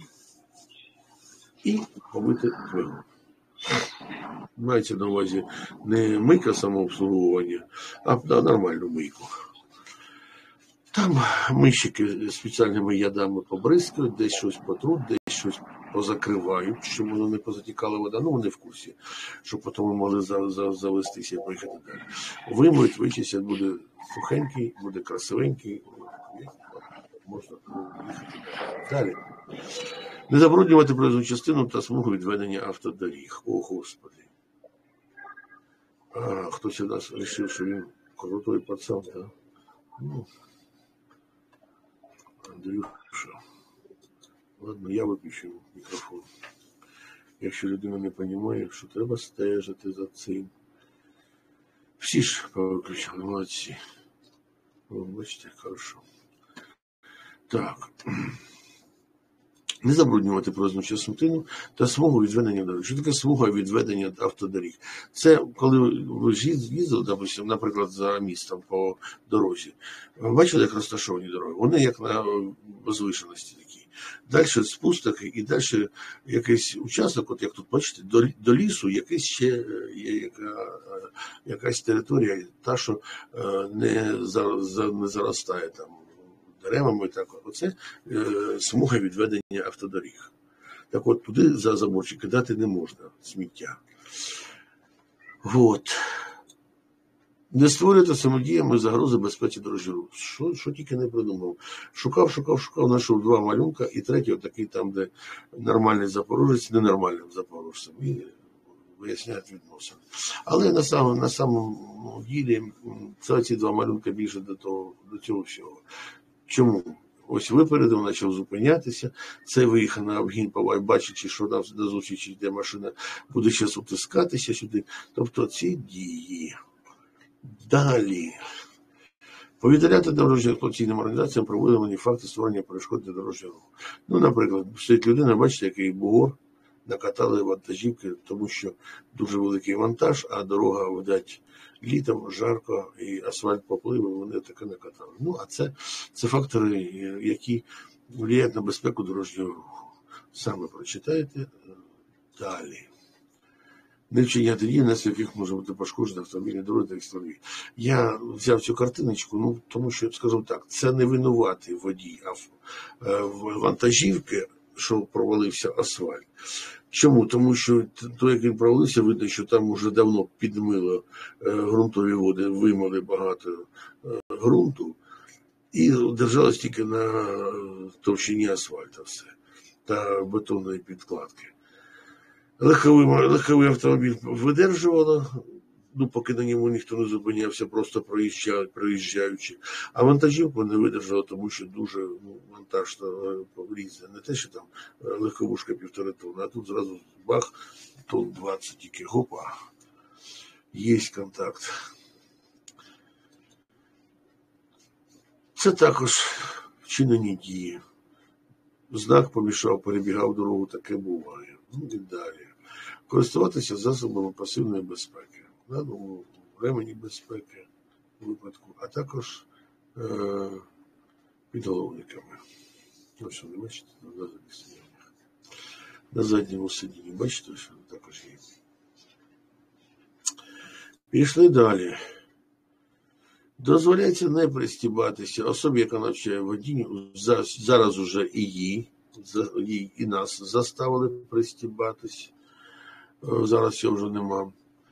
і помити двигун. Мається на увазі не мийка самообслуговування, а нормальну мийку. Там мийщики спеціальними ядами побризкають, десь щось потруть, десь щось позакривають, щоб воно не позатікала вода. Ну, вони в курсі, щоб потім ми могли завестися і поїхати далі. Вимиють, вичистять, буде сухенький, буде красивенький. Можна їхати далі. Не забруднювати проїзну частину та смугу відведення автодоріг. О, Господи. Хтось у нас вирішив, що він крутой пацан, так? Ну, Андрюша. Ладно, я виключу мікрофон. Якщо людина не розуміє, що треба стежити за цим. Всі ж повиключали, молодці. О, бачите, хорошо. Так. Не забруднювати проїзну частину та смугу відведення доріг. Що таке смуга відведення автодоріг? Це коли ви ж їздили, допустим, наприклад, за містом по дорозі. Бачили, як розташовані дороги? Вони як на возвишеності такі. Далі спусток і далі якийсь участок, от як тут бачите, до лісу якийсь ще є якась територія, та, що не заростає там деревами. Так, оце смуга відведення автодоріг. Так от, туди за заборчик кидати не можна сміття. От. Не створювати самодіями загрози безпеці дорожнього руху. Що тільки не придумав. Шукав, знайшов 2 малюнка, і третій отакий там, де нормальний запорожець, ненормальним запорожцем. І виясняють відносини. Але на самому ділі ці 2 малюнка більше до цього всього. Чому? Ось випередив, почав зупинятися, це виїхав на обгін, бачачи, що там до зустрічі йде машина, буде зараз утискатися сюди. Тобто ці дії. Далі. Повідомляти дорожньо експлуатаційним організаціям про виявлені факти створення перешкод для дорожнього руху. Ну, наприклад, стоїть людина, бачите, який бугор, накатали вантажівки, тому що дуже великий вантаж, а дорога, видать, літом, жарко, і асфальт попливе, вони таке накатали. Ну, а це фактори, які впливають на безпеку дорожнього руху. Саме прочитайте далі. Не вчиняти дії, внаслідок яких може бути пошкоджена автомобільні дороги та екстрові. Я взяв цю картиночку, тому що, скажу так, це не винуватий водій вантажівки, що провалився асфальт. Чому? Тому що то, як він провалився, видно, що там вже давно підмило ґрунтові води, вимили багато ґрунту і держалось тільки на товщині асфальту все та бетонної підкладки. Легковий автомобіль видержувало, поки на ньому ніхто не зупинявся, просто проїжджаючи. А вантажівку не видержало, тому що дуже вантаж різне. Не те, що там легковушка 1,5 тонни, а тут зразу бах, тонн 20 тільки, гопа, є контакт. Це також вчинені дії. Знак помішав, перебігав дорогу, таке буває. Ну і далі. Користуватися засобами пасивної безпеки. Ремені безпеки у випадку, а також підголовниками. Ось вони, бачите, на задньому сидінні. Бачите, що також є. Пішли далі. Дозволяється не пристібатися особі, яка навчає водінню, зараз уже і їй і нас заставили пристібатись. Зараз цього вже нема.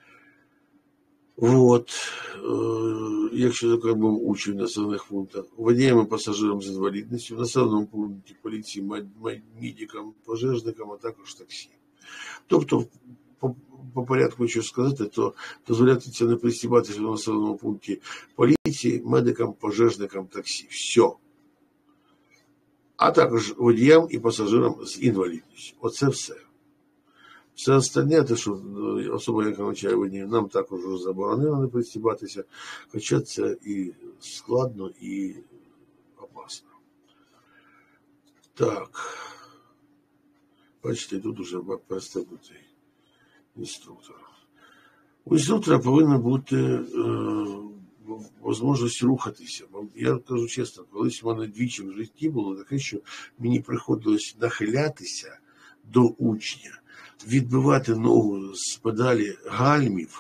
От. Якщо такий був учень в населених пунктах, водіям і пасажирам з інвалідністю, в населеному пункті поліції, медикам, пожежникам, а також таксі. Тобто, по порядку хочу сказати, то дозволяється не пристібатися в населеному пункті поліції, медикам, пожежникам, таксі. Все. А також водіям і пасажирам з інвалідністю. Оце все. Все остальне, те, що особа, яка навчає водіїв, нам також заборонено не пристібатися, хоча це і складно, і опасно. Так. Бачите, тут уже пристебнутий інструктор. У інструктора повинна бути можливість рухатися. Я кажу чесно, колись в мене двічі в житті було таке, що мені приходилось нахилятися до учня, відбивати ногу з педалі гальмів,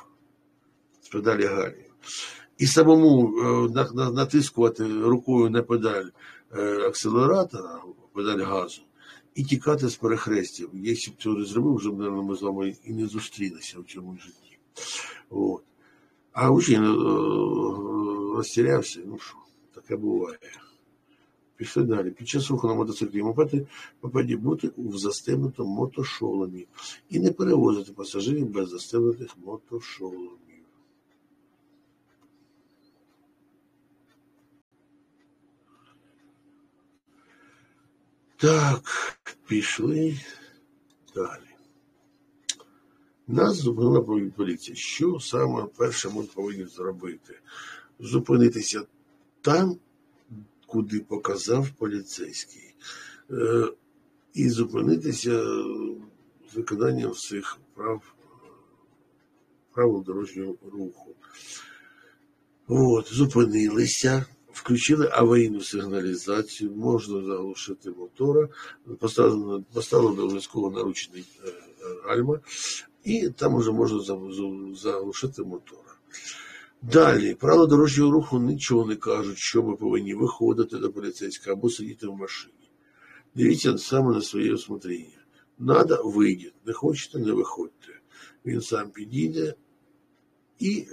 і самому натискувати рукою на педаль акселератора, педаль газу, і тікати з перехрестів. Якщо б цього не зробив, вже б, мабуть, ми з вами і не зустрілися в цьому житті. От. А учень розтірявся, ну що, таке буває. Пішли далі. Під час руху на мотоциклі і мопеді бути в застебнутому мотошоломі і не перевозити пасажирів без застебнутих мотошоломів. Так, пішли далі. Нас зупинила поліція. Що саме перше ми повинні зробити? Зупинитися там, куди показав поліцейський. і зупинитися з виконанням цих правил дорожнього руху. От, зупинилися, включили аварійну сигналізацію, можна заглушити мотора, поставили обов'язково наручний гальма, і там уже можна заглушити мотора. Далі, правила дорожнього руху нічого не кажуть, що ми повинні виходити до поліцейського або сидіти в машині. Дивіться саме на своє усмотрення. Надо, вийдіть, не хочете, не виходьте. Він сам підійде і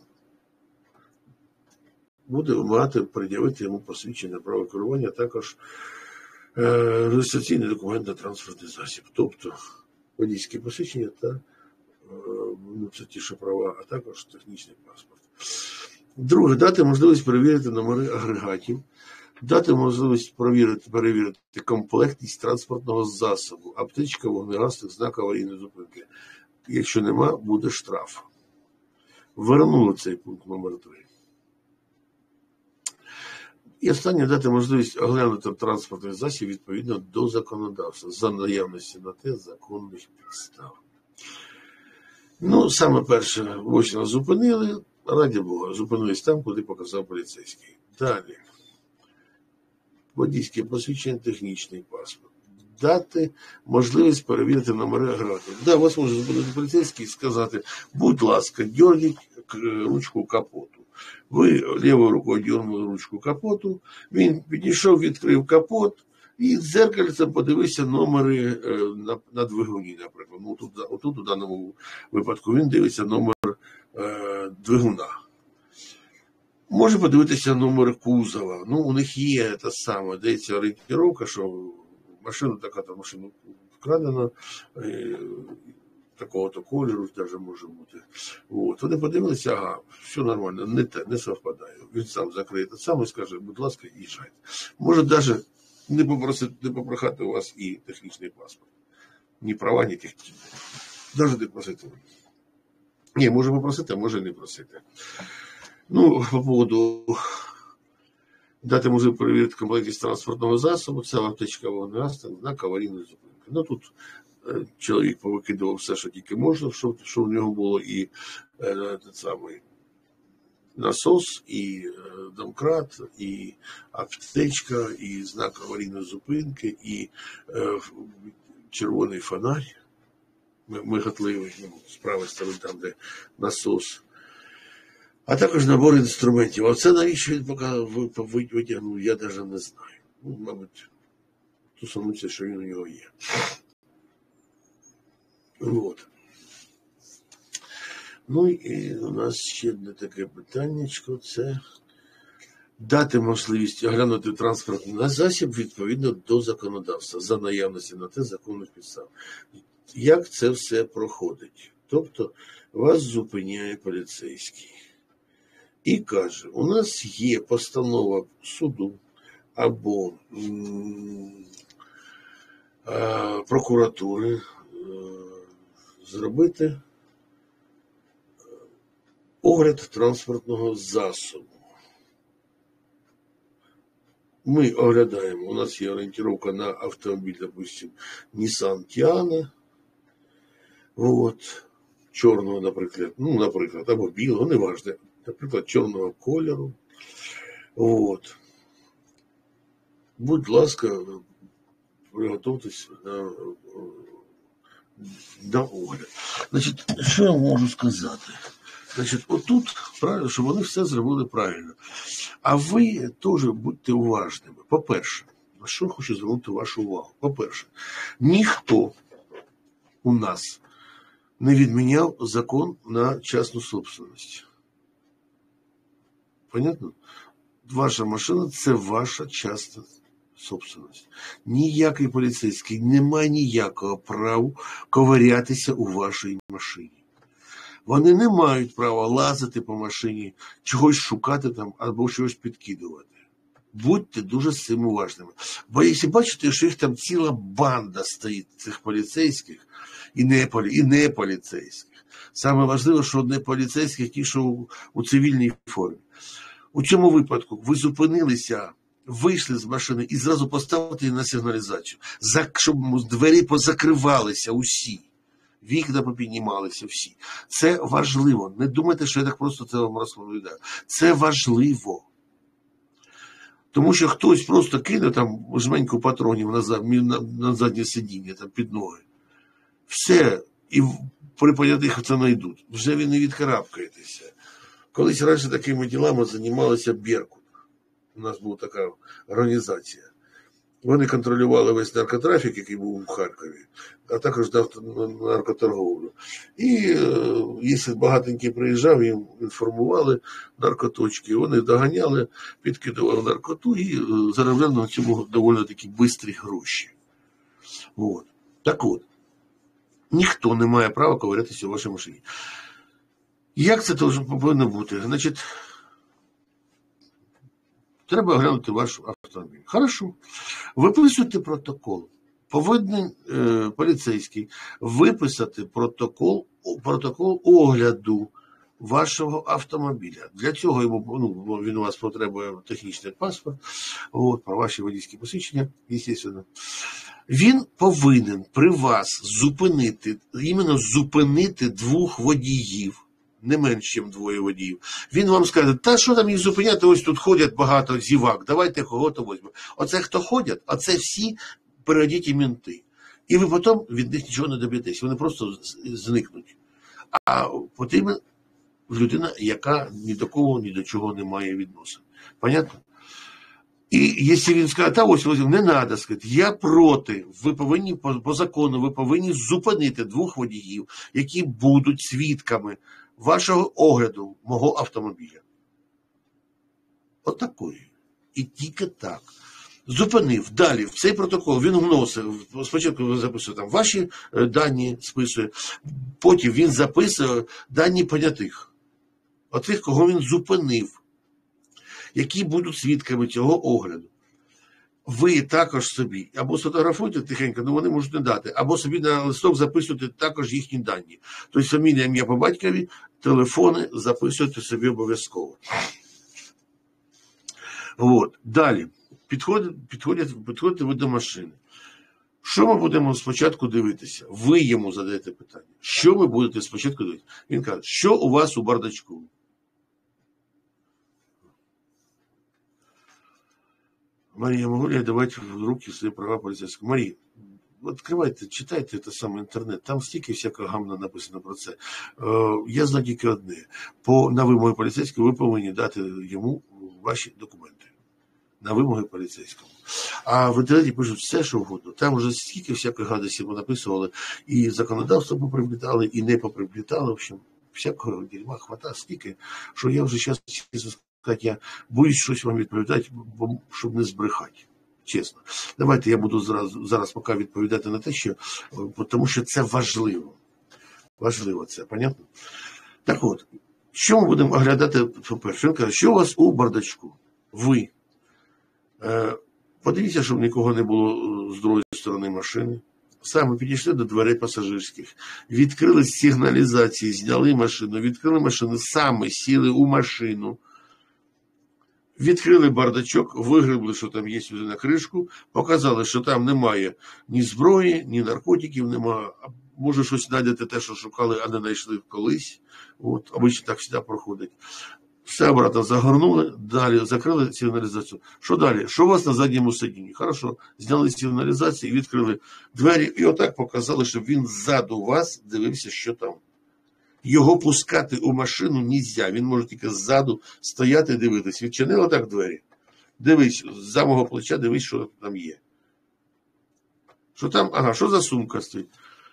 буде мати, пред'явити йому посвідчення право керування, а також реєстраційний документ на транспортний засіб. Тобто водійське посвідчення та це ті, що права, а також технічний паспорт. Друге, дати можливість перевірити номери агрегатів, дати можливість перевірити комплектність транспортного засобу, аптечка, вогнегасник, знак аварійної зупинки. Якщо нема, буде штраф. Вернули цей пункт номер 3. І останнє, дати можливість оглянути транспортний засіб відповідно до законодавства, за наявності на те законних підстав. Ну, саме перше, ось нас зупинили, раді Бога, зупинились там, куди показав поліцейський. Далі. Водійське посвідчення, технічний паспорт. Дати можливість перевірити номери агрегатів. Да, вас може зупинити поліцейський і сказати, будь ласка, дерніть ручку капоту. Ви лівою рукою дернули ручку капоту, він підійшов, відкрив капот, і дзеркальцем подивився номери на двигуні, наприклад. Ну, тут у даному випадку він дивиться номер двигуна. Може подивитися номер кузова. Ну, у них є та саме, дається орієнтировка, що машина така-то машина вкрадена, такого-то кольору навіть може бути. От. Вони подивилися, ага, все нормально, не совпадає. Він сам закриє те саме і скаже, будь ласка, їжджайте. Може навіть не попрохати у вас і технічний паспорт. Ні права, ні технічні. Навіть не просити. Ні, може попросити, а може не просити. Ну, по поводу дати можливість перевірити комплектність транспортного засобу, це аптечка, вогнегасник, знак аварійної зупинки. Ну, тут чоловік повикидував все, що тільки можна, що в нього було, і самий насос, і домкрат, і аптечка, і знак аварійної зупинки, і червоний фонарь, миготливий, з правої сторони, там, де насос. А також набор інструментів. А це навіщо він витягнув, я навіть не знаю. Ну, мабуть, стосується, що він у нього є. От. Ну і у нас ще одне таке питаннячко, це дати можливість оглянути транспортний засіб відповідно до законодавства, за наявності на те законних підстав. Як це все проходить? Тобто вас зупиняє поліцейський і каже, у нас є постанова суду або прокуратури зробити огляд транспортного засобу. Ми оглядаємо, у нас є орієнтировка на автомобіль, допустим, Nissan Tiana, от, чорного, наприклад, або білого, неважно, наприклад, чорного кольору. От. Будь ласка, приготуйтесь на огляд. Значить, що я можу сказати? Значить, отут, правильно, що вони все зробили правильно. А ви теж будьте уважними. По-перше, на що хочу звернути вашу увагу? По-перше, ніхто у нас не відміняв закон на частну собственність. Понятно? Ваша машина – це ваша частна собственність. Ніякий поліцейський не має ніякого права ковирятися у вашій машині. Вони не мають права лазити по машині, чогось шукати там або чогось підкидувати. Будьте дуже з цим уважними. Бо якщо бачите, що їх там ціла банда стоїть, цих поліцейських, і не поліцейських. Саме важливо, що не поліцейських, ті, що у цивільній формі. У цьому випадку ви зупинилися вийшли з машини і зразу поставити її на сигналізацію, щоб двері позакривалися усі, вікна попіднімалися всі. Це важливо. Не думайте, що я так просто це вам розповідаю. Це важливо. Тому що хтось просто кине там жменьку патронів на заднє сидіння, там під ноги. Все, і при понятих це знайдуть. Вже ви не відкарабкаєтеся. Колись раніше такими ділами займалися Беркут. У нас була така організація. Вони контролювали весь наркотрафік, який був у Харкові, а також наркоторговлю. І якщо багатенький приїжджав, їм інформували наркоточки. Вони доганяли, підкидували наркоту і заробляли на цьому доволі такі бистрі гроші. От. Так от, ніхто не має права ковирятися у вашій машині. Як це повинно бути? Значить, треба оглянути ваш автомобіль. Хорошо. Виписуйте протокол. Повинен поліцейський виписати протокол огляду вашого автомобіля. Для цього він у вас потребує технічний паспорт, про ваші водійські посвідчення, звісно. Він повинен при вас зупинити двох водіїв. Не менш, ніж двоє водіїв. Він вам скаже, та що там їх зупиняти, ось тут ходять багато зівак, давайте кого-то візьмемо. Оце хто ходять, оце всі переодіті мінти. І ви потім від них нічого не доб'єтесь, вони просто зникнуть. А потрібна людина, яка ні до кого, ні до чого не має відносин. Понятно? І якщо він скаже, та ось, не треба сказати, я проти, ви повинні, по закону, ви повинні зупинити двох водіїв, які будуть свідками вашого огляду мого автомобіля. Отакої. І тільки так. Зупинив. Далі в цей протокол він вносив, спочатку він записує там ваші дані, списує, потім він записує дані понятих. Отих, кого він зупинив, які будуть свідками цього огляду. Ви також собі або сфотографуйте тихенько, вони можуть не дати, або собі на листок записуйте також їхні дані. Тобто фамілія, ім'я по батькові, телефони записуйте собі обов'язково. От. Далі. Підходите ви до машини. Що ми будемо спочатку дивитися? Ви йому задаєте питання. Що ви будете спочатку дивитися? Він каже, що у вас у бардачку? Мария, могу ли я давать в руки свои права полицейского? Мария, відкривайте, читайте те саме інтернет, там стільки всякого гамна написано про це. Я знаю тільки одне. На вимоги поліцейського ви повинні дати йому ваші документи. На вимоги поліцейського. А в інтернеті пишуть все, що вгодно. Там вже стільки всякої гадості ми написували, і законодавство поприплітали, і не поприплітали. В общем, всякого дерьма хвата стільки, що я вже зараз, чесно сказати, я боюсь щось вам відповідати, щоб не збрехати. Чесно. Давайте я буду зараз поки відповідати на те, тому що це важливо. Важливо це, понятно? Так от, що ми будемо оглядати, по-перше, він каже, що у вас у бардачку? Ви. Подивіться, щоб нікого не було з другої сторони машини. Саме підійшли до дверей пасажирських, відкрили сигналізації, зняли машину, відкрили машину, саме сіли у машину, відкрили бардачок, вигребли, що там є сюди на кришку, показали, що там немає ні зброї, ні наркотиків, немає. Може, щось знайдете те, що шукали, а не знайшли колись. От, обично так завжди проходить. Все обратно загорнули, далі закрили сигналізацію. Що далі? Що у вас на задньому сидінні? Хорошо, зняли сигналізацію, відкрили двері і отак показали, щоб він ззаду вас дивився, що там. Його пускати у машину нельзя, він може тільки ззаду стояти і дивитись. Відчинили так двері. Дивись, з-за мого плеча дивись, що там є. Що там? Ага, що за сумка стоїть?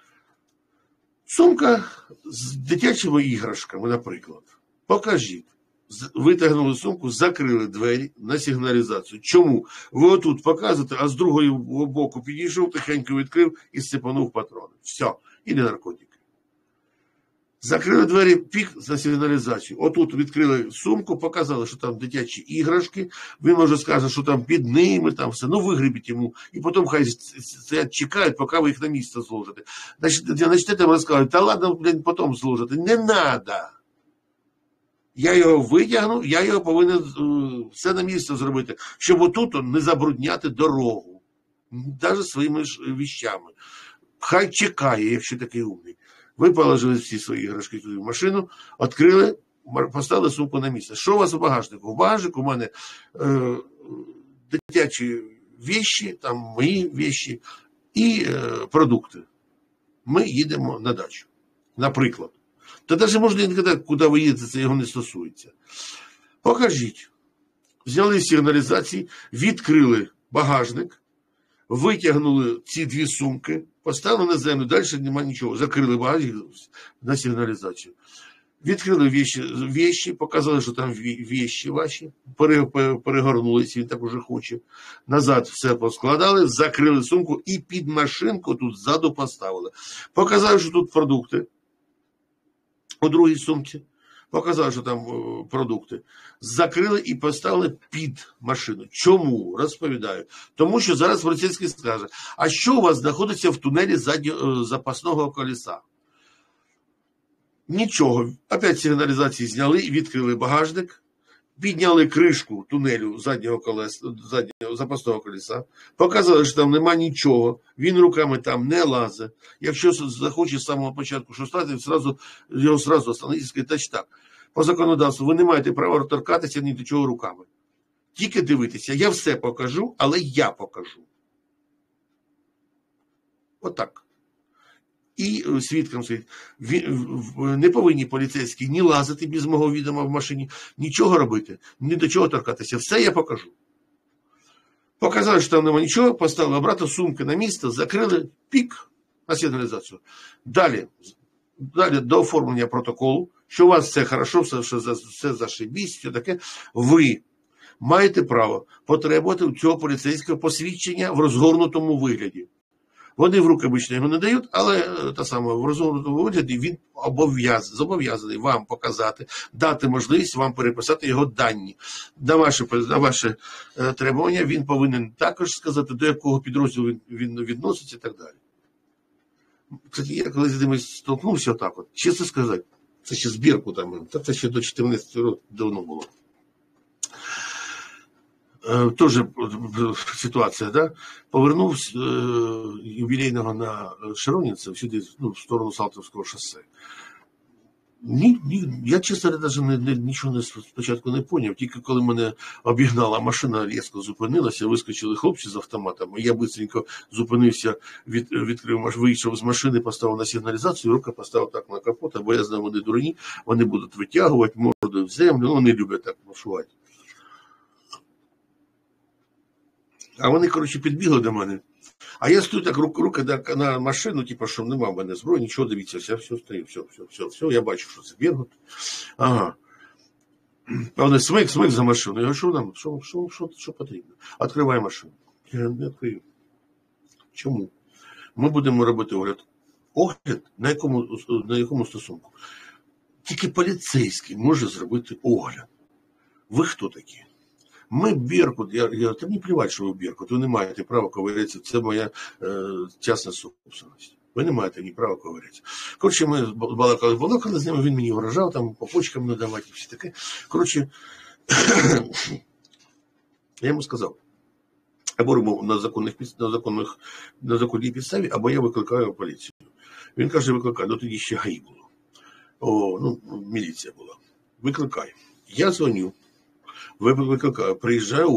Сумка з дитячими іграшками, наприклад. Покажіть. Витягнули сумку, закрили двері на сигналізацію. Чому? Ви отут показуєте, а з другого боку підійшов, тихенько відкрив і сипанув патрони. Все. І не наркотики. Закрили двері, пік за сигналізацію. Отут відкрили сумку, показали, що там дитячі іграшки. Він може сказати, що там під ними, там все. Ну, вигребіть йому. І потім хай стоять, чекають, поки ви їх на місце зложите. Значить, там розказують, та ладно, блін, потім зложите. Не треба. Я його витягну, я його повинен все на місце зробити, щоб отут не забрудняти дорогу. Навіть своїми ж віщами. Хай чекає, якщо такий умний. Ви положили всі свої іграшки в машину, відкрили, поставили сумку на місце. Що у вас у багажнику? В багажнику у мене дитячі вещі, там мої вещі і продукти. Ми їдемо на дачу. Наприклад. Та навіть можна ніколи, куди ви їдете, це його не стосується. Покажіть. Взяли сигналізації, відкрили багажник, витягнули ці дві сумки, поставили на землю, далі немає нічого. Закрили багажник на сигналізацію. Відкрили вещі, показали, що там вещі ваші, перегорнулися, він так уже хоче. Назад все поскладали, закрили сумку і під машинку тут ззаду поставили. Показали, що тут продукти. У другій сумці. Показали, що там продукти. Закрили і поставили під машину. Чому? Розповідаю. Тому що зараз поліцейський скаже, а що у вас знаходиться в тунелі запасного колеса? Нічого. Опять сигналізації зняли, відкрили багажник, підняли кришку тунелю заднього запасного колеса, показали, що там нема нічого, він руками там не лазить. Якщо захоче з самого початку що стати, його одразу остановити і сказати, так, по законодавству ви не маєте права торкатися ні до чого руками. Тільки дивитися, я все покажу, але я покажу. Отак. І свідкам сказати, не повинні поліцейські ні лазити без мого відома в машині, нічого робити, ні до чого торкатися. Все я покажу. Показали, що там нема нічого, поставили обратно сумки на місце, закрили, пік на сигналізацію. Далі до оформлення протоколу, що у вас все хорошо, все зашибісь, все таке, ви маєте право потребувати у цього поліцейського посвідчення в розгорнутому вигляді. Вони в руки обично його не дають, але в розгорнутому вигляді він зобов'язаний вам показати, дати можливість вам переписати його дані. На ваше требування він повинен також сказати, до якого підрозділу він відноситься і так далі. Кстати, я коли з ними столкнувся отак от, чесно сказати, це ще збірку там, це ще до 14 років давно було. Тоже ситуація, да? Повернув ювілейного на Широнівця, сюди, в сторону Салтівського шосе. Я, чесно, навіть нічого спочатку не поняв, тільки коли мене обігнала машина, різко зупинилася, вискочили хлопці з автоматами, я швидко зупинився, вийшов з машини, поставив на сигналізацію, рука поставив так на капот, бо я знав, вони дурні, вони будуть витягувати морду в землю, вони люблять так маршувати. А вони, коротше, підбігли до мене. А я стою так, руки на машину, типу, що нема в мене зброї, нічого, дивіться, все стою, все, я бачу, що це Беркут. Ага. А вони смик за машину. Я говорю, що нам, що потрібно? Відкривай машину. Я говорю, не відкрию. Чому? Ми будемо робити огляд. Огляд? На якому стосунку? Тільки поліцейський може зробити огляд. Ви хто такі? Ми Беркут, я говорю, та мені плівати, що ви Беркут, ви не маєте права ковирятися, це моя частна собственність. Ви не маєте ні права ковирятися. Коротше, ми балакали з ними, він мені вражав, там по почкам надавати і все таке. Коротше, я йому сказав, або робимо на законній підставі, або я викликаю поліцію. Він каже, викликай, тоді ще ГАІ було. Міліція була. Викликай. Я дзвоню. Приїжджає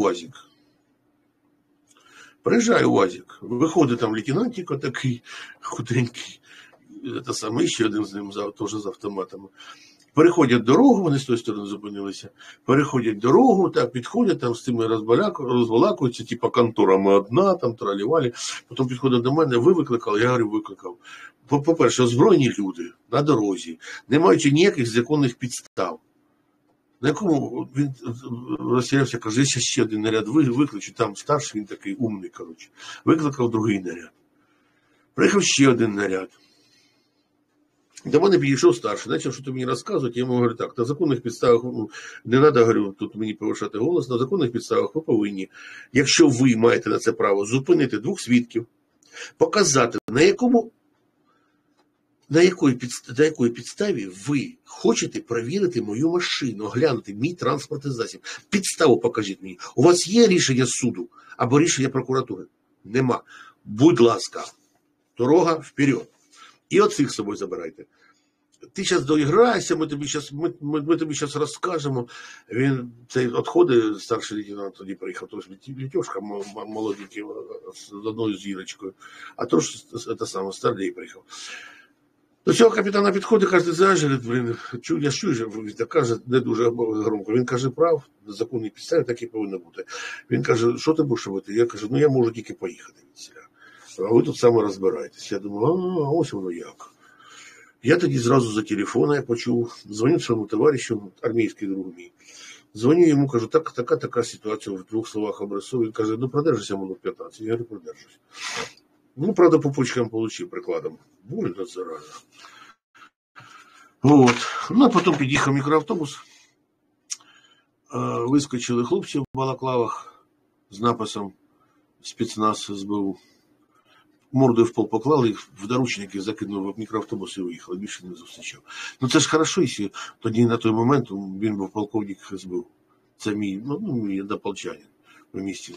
УАЗик. Виходить там лейтенантик такий худенький, ще один з ним, теж з автоматами. Переходять дорогу, вони з тої сторони зупинилися, переходять дорогу, так, підходять, там з цими розвалакуються, типа контора ми одна, там тралівалі. Потім підходять до мене, ви викликали? Я говорю, викликав. По-перше, озброєні люди на дорозі, не маючи ніяких законних підстав. На якому він розсіявся, каже, я ще один наряд викличу, там старший, він такий умний, коротше. Викликав другий наряд. Приїхав ще один наряд. До мене підійшов старший, почав щось мені розказувати, я йому говорю, так, на законних підставах, не треба, говорю, тут мені повишати голос, на законних підставах ви повинні, якщо ви маєте на це право, зупинити двох свідків, показати, на якому на якої підставі ви хочете перевірити мою машину, оглянути мій транспортний засіб? Підставу покажіть мені. У вас є рішення суду або рішення прокуратури? Нема. Будь ласка, дорога вперед. І оцих з собою забирайте. Ти зараз доіграєшся, ми тобі зараз розкажемо. Він цей відходить, старший лейтенант тоді приїхав, тобто Літьошка молоденький з одною зірочкою, а то ж це саме Старлей приїхав. До цього капітана підходить, каже, ти знаєш, я чую, він каже, не дуже громко. Він каже, прав, на законній підставі так і повинно бути. Він каже, що ти будеш робити? Я кажу, я можу тільки поїхати від селя. А ви тут саме розбираєтесь. Я думаю, ось воно як. Я тоді зразу за телефона я почув, дзвоню своєму товаришу, армійський друг мій. Дзвоню йому, кажу, така ситуація, в 2 словах обрисую. Він каже, продержися, минут 15. Я говорю, продержусь. Правда, по почкам получив прикладом. Больно, зараза. А потім під'їхав мікроавтобус. Вискочили хлопці в балаклавах з написом «Спецназ СБУ». Мордою в пол поклали, їх в наручники закинули в мікроавтобус і виїхали. Більше не зустрічав. Ну це ж хорошо, якщо тоді на той момент він був полковник СБУ. Це мій однополчанин. Ми в місті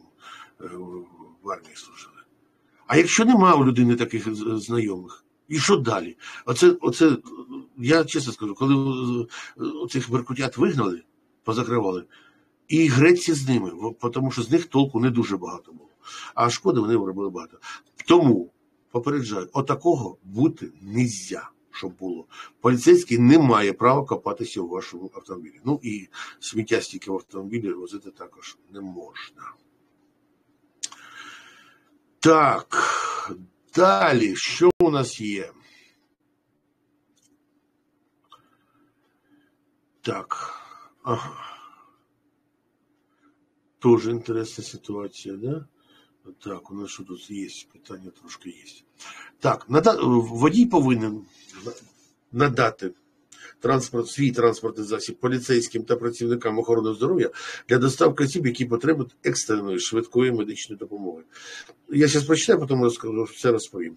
в армії служили. А якщо немає у людини таких знайомих, і що далі? Оце, я чесно скажу, коли оцих беркутят вигнали, позакривали, і греться з ними, тому що з них толку не дуже багато було. А шкоди вони робили багато. Тому, попереджаю, отакого бути нельзя, щоб було. Поліцейський не має права копатися у вашому автомобілі. І сміття стільки в автомобілі возити також не можна. Так, далі, що у нас є? Так, Тоже інтересна ситуація, да? Так, у нас що тут є? Питання трошки є. Так, водій повинен надати свій транспортний засіб поліцейським та працівникам охорони здоров'я для доставки осіб, які потребують екстреної швидкої медичної допомоги. Я зараз прочитаю, потім все розповім.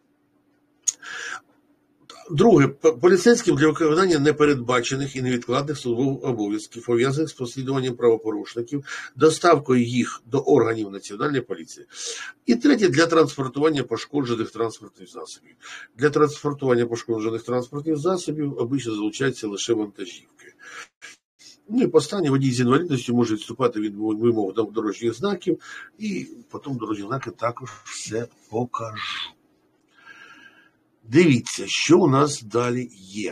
Друге, поліцейським для виконання непередбачених і невідкладних службових обов'язків, пов'язаних з розслідуванням правопорушників, доставкою їх до органів Національної поліції. І третє, для транспортування пошкоджених транспортних засобів. Для транспортування пошкоджених транспортних засобів обично залучаються лише вантажівки. І останнє, водій з інвалідністю може відступати від вимог дорожніх знаків, і потім дорожні знаки також все покажу. Дивіться, що у нас далі є.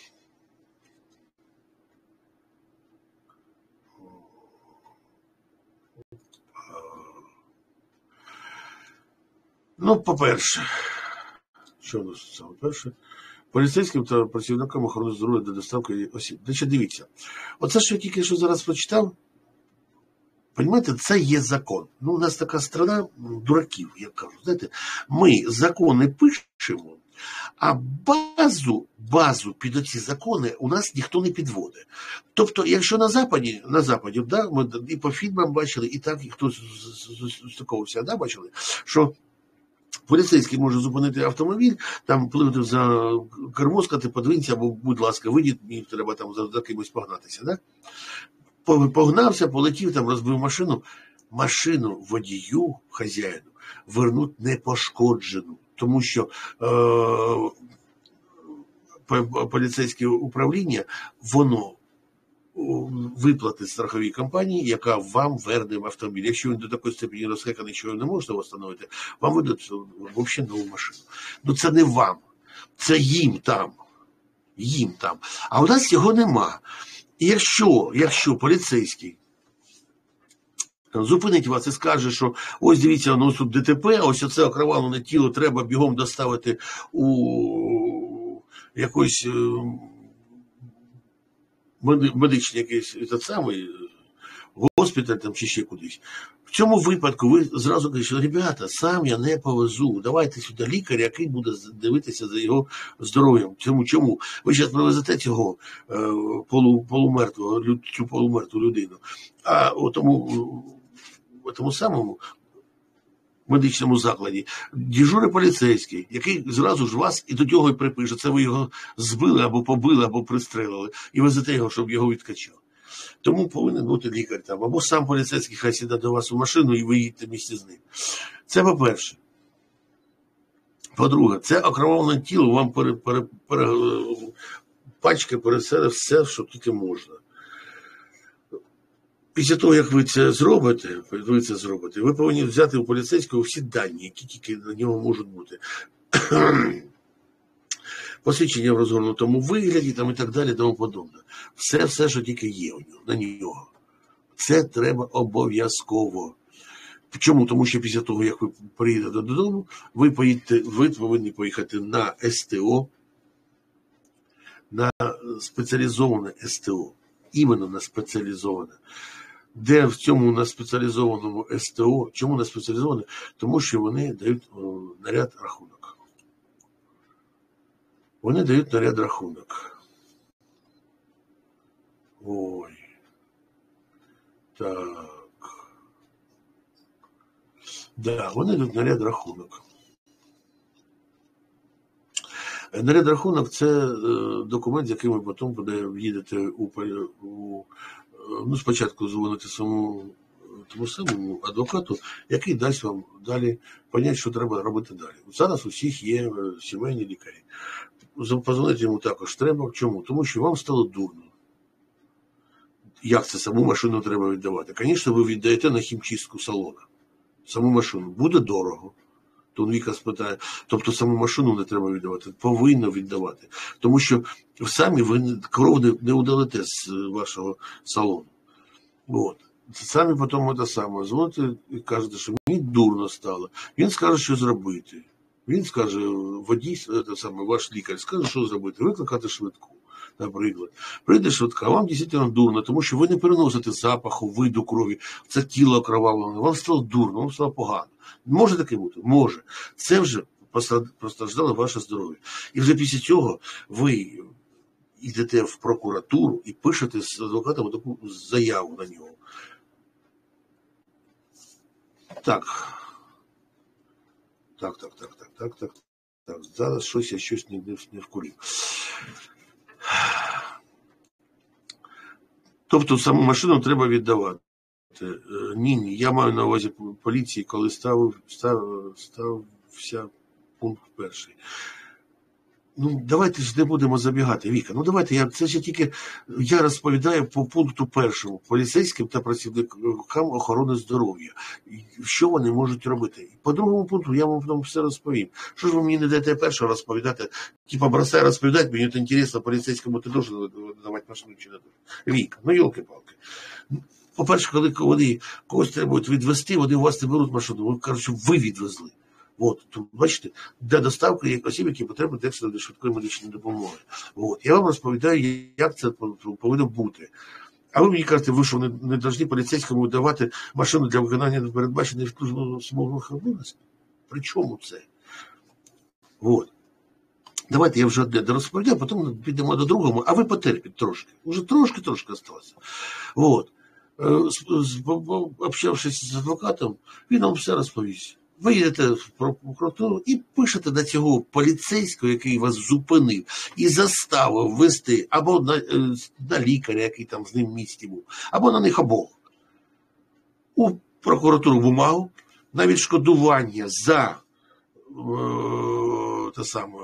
По-перше, що у нас саме перше? Поліцейським та працівникам охорони здоров'я до доставки осіб. Значить, дивіться. Оце, що я тільки що зараз прочитав, розумієте, це є закон. У нас така страна дураків, як кажуть. Знаєте, ми закони пишемо, а базу під оці закони у нас ніхто не підводить. Тобто, якщо на Западі, да, ми і по фільмам бачили, і так, і хтось стиковувався, да, бачили, що поліцейський може зупинити автомобіль, там пливти за кермо, сказати, подвинься, або, будь ласка, вийдіть, мені треба там за кимось погнатися, да? Погнався, полетів, там розбив машину водію, хазяїну, вернуть непошкоджену. Тому що поліцейське управління, воно виплатить страховій компанії, яка вам верне автомобіль. Якщо він до такої степені розхеканий, що ви не можете встановити, вам видадуть взагалі нову машину. Це не вам, це їм там. А у нас цього нема. І якщо поліцейський зупинить вас і скаже, що ось дивіться, ось тут ДТП, ось оце окровавлене тіло треба бігом доставити у якийсь медичний якийсь госпіталь там, чи ще кудись. В цьому випадку ви зразу кажете, ребята, сам я не повезу, давайте сюди лікаря, який буде дивитися за його здоров'ям. Чому? Ви зараз привезете цього цю полумертву людину, а тому самому в медичному закладі, дежурить поліцейський, який зразу ж вас і до цього і припише. Це ви його збили або побили, або пристрелили, і везете його, щоб його відкачав. Тому повинен бути лікар там, або сам поліцейський хай сідає до вас у машину і ви їдете місці з ним. Це по-перше. По-друге, це окровавлене тіло вам пачка переселе все, що тільки можна. Після того, як ви це зробите, ви повинні взяти у поліцейського всі дані, які тільки на нього можуть бути. Посвідчення в розгорнутому вигляді там, і так далі, тому подобне. Все, що тільки є у нього, на нього. Це треба обов'язково. Чому? Тому що після того, як ви приїдете додому, ви повинні поїхати на СТО, на спеціалізоване СТО. Іменно на спеціалізоване. Де в цьому на спеціалізованому СТО, чому на спеціалізоване? Тому що вони дають наряд рахунок. Вони дають наряд рахунок. Ой. Так. Да, вони дають наряд рахунок. Наряд рахунок – це документ, з яким ви потім, коли їдете ну, спочатку дзвоните тому самому адвокату, який дасть вам далі поняття, що треба робити далі. Зараз у всіх є сімейні лікарі. Позвонити йому також треба. Чому? Тому що вам стало дурно. Як це саму машину треба віддавати? Звісно, ви віддаєте на хімчистку салона. Саму машину. Буде дорого. То Віка спитає, тобто саму машину не треба віддавати, повинно віддавати. Тому що самі ви кров не удалите з вашого салону. От. Самі потім те саме. Дзвоните і кажете, що мені дурно стало. Він скаже, що зробити. Він скаже, водій, ваш лікар, скаже, що зробити. Викликати швидку, наприклад. Прийде швидка, вам дійсно дурно, тому що ви не переносите запаху, виду крові, це тіло окровавлене. Вам стало дурно, вам стало погано. Може таке бути? Може. Це вже постраждало ваше здоров'я. І вже після цього ви йдете в прокуратуру і пишете з адвокатом таку заяву на нього. Так. Зараз щось не вкурив. Тобто саму машину треба віддавати. Ні, я маю на увазі поліції, коли стався пункт перший. Ну, давайте ж не будемо забігати, Віка. Ну, давайте, це ж тільки я розповідаю по пункту першому. Поліцейським та працівникам охорони здоров'я. Що вони можуть робити? По другому пункту я вам потім все розповім. Що ж ви мені не даєте першого розповідати? Типа, бросай розповідати, мені це інтересно, поліцейському ти должен давати машину чи не должен. Віка, ну, йолки-палки. По-перше, коли вони когось треба відвезти, вони у вас не беруть машину. Вони кажуть, що ви відвезли. От, тут, бачите, для доставки осіб, які потребують екстреної швидкої медичної допомоги. От, я вам розповідаю, як це повинно бути. А ви мені кажете, ви що не повинні поліцейському давати машину для виконання передбачених службових обов'язків? При чому це? От. Давайте я вже одне розповідаю, потім підемо до другого, а ви потерпіть трошки. Уже трошки залишилося. От. Общавшись з адвокатом, він вам все розповість. Ви їдете в прокуратуру і пишете на цього поліцейського, який вас зупинив, і заставив вести або на лікаря, який там з ним в місті був, або на них обох. У прокуратуру бумагу на відшкодування за те саме,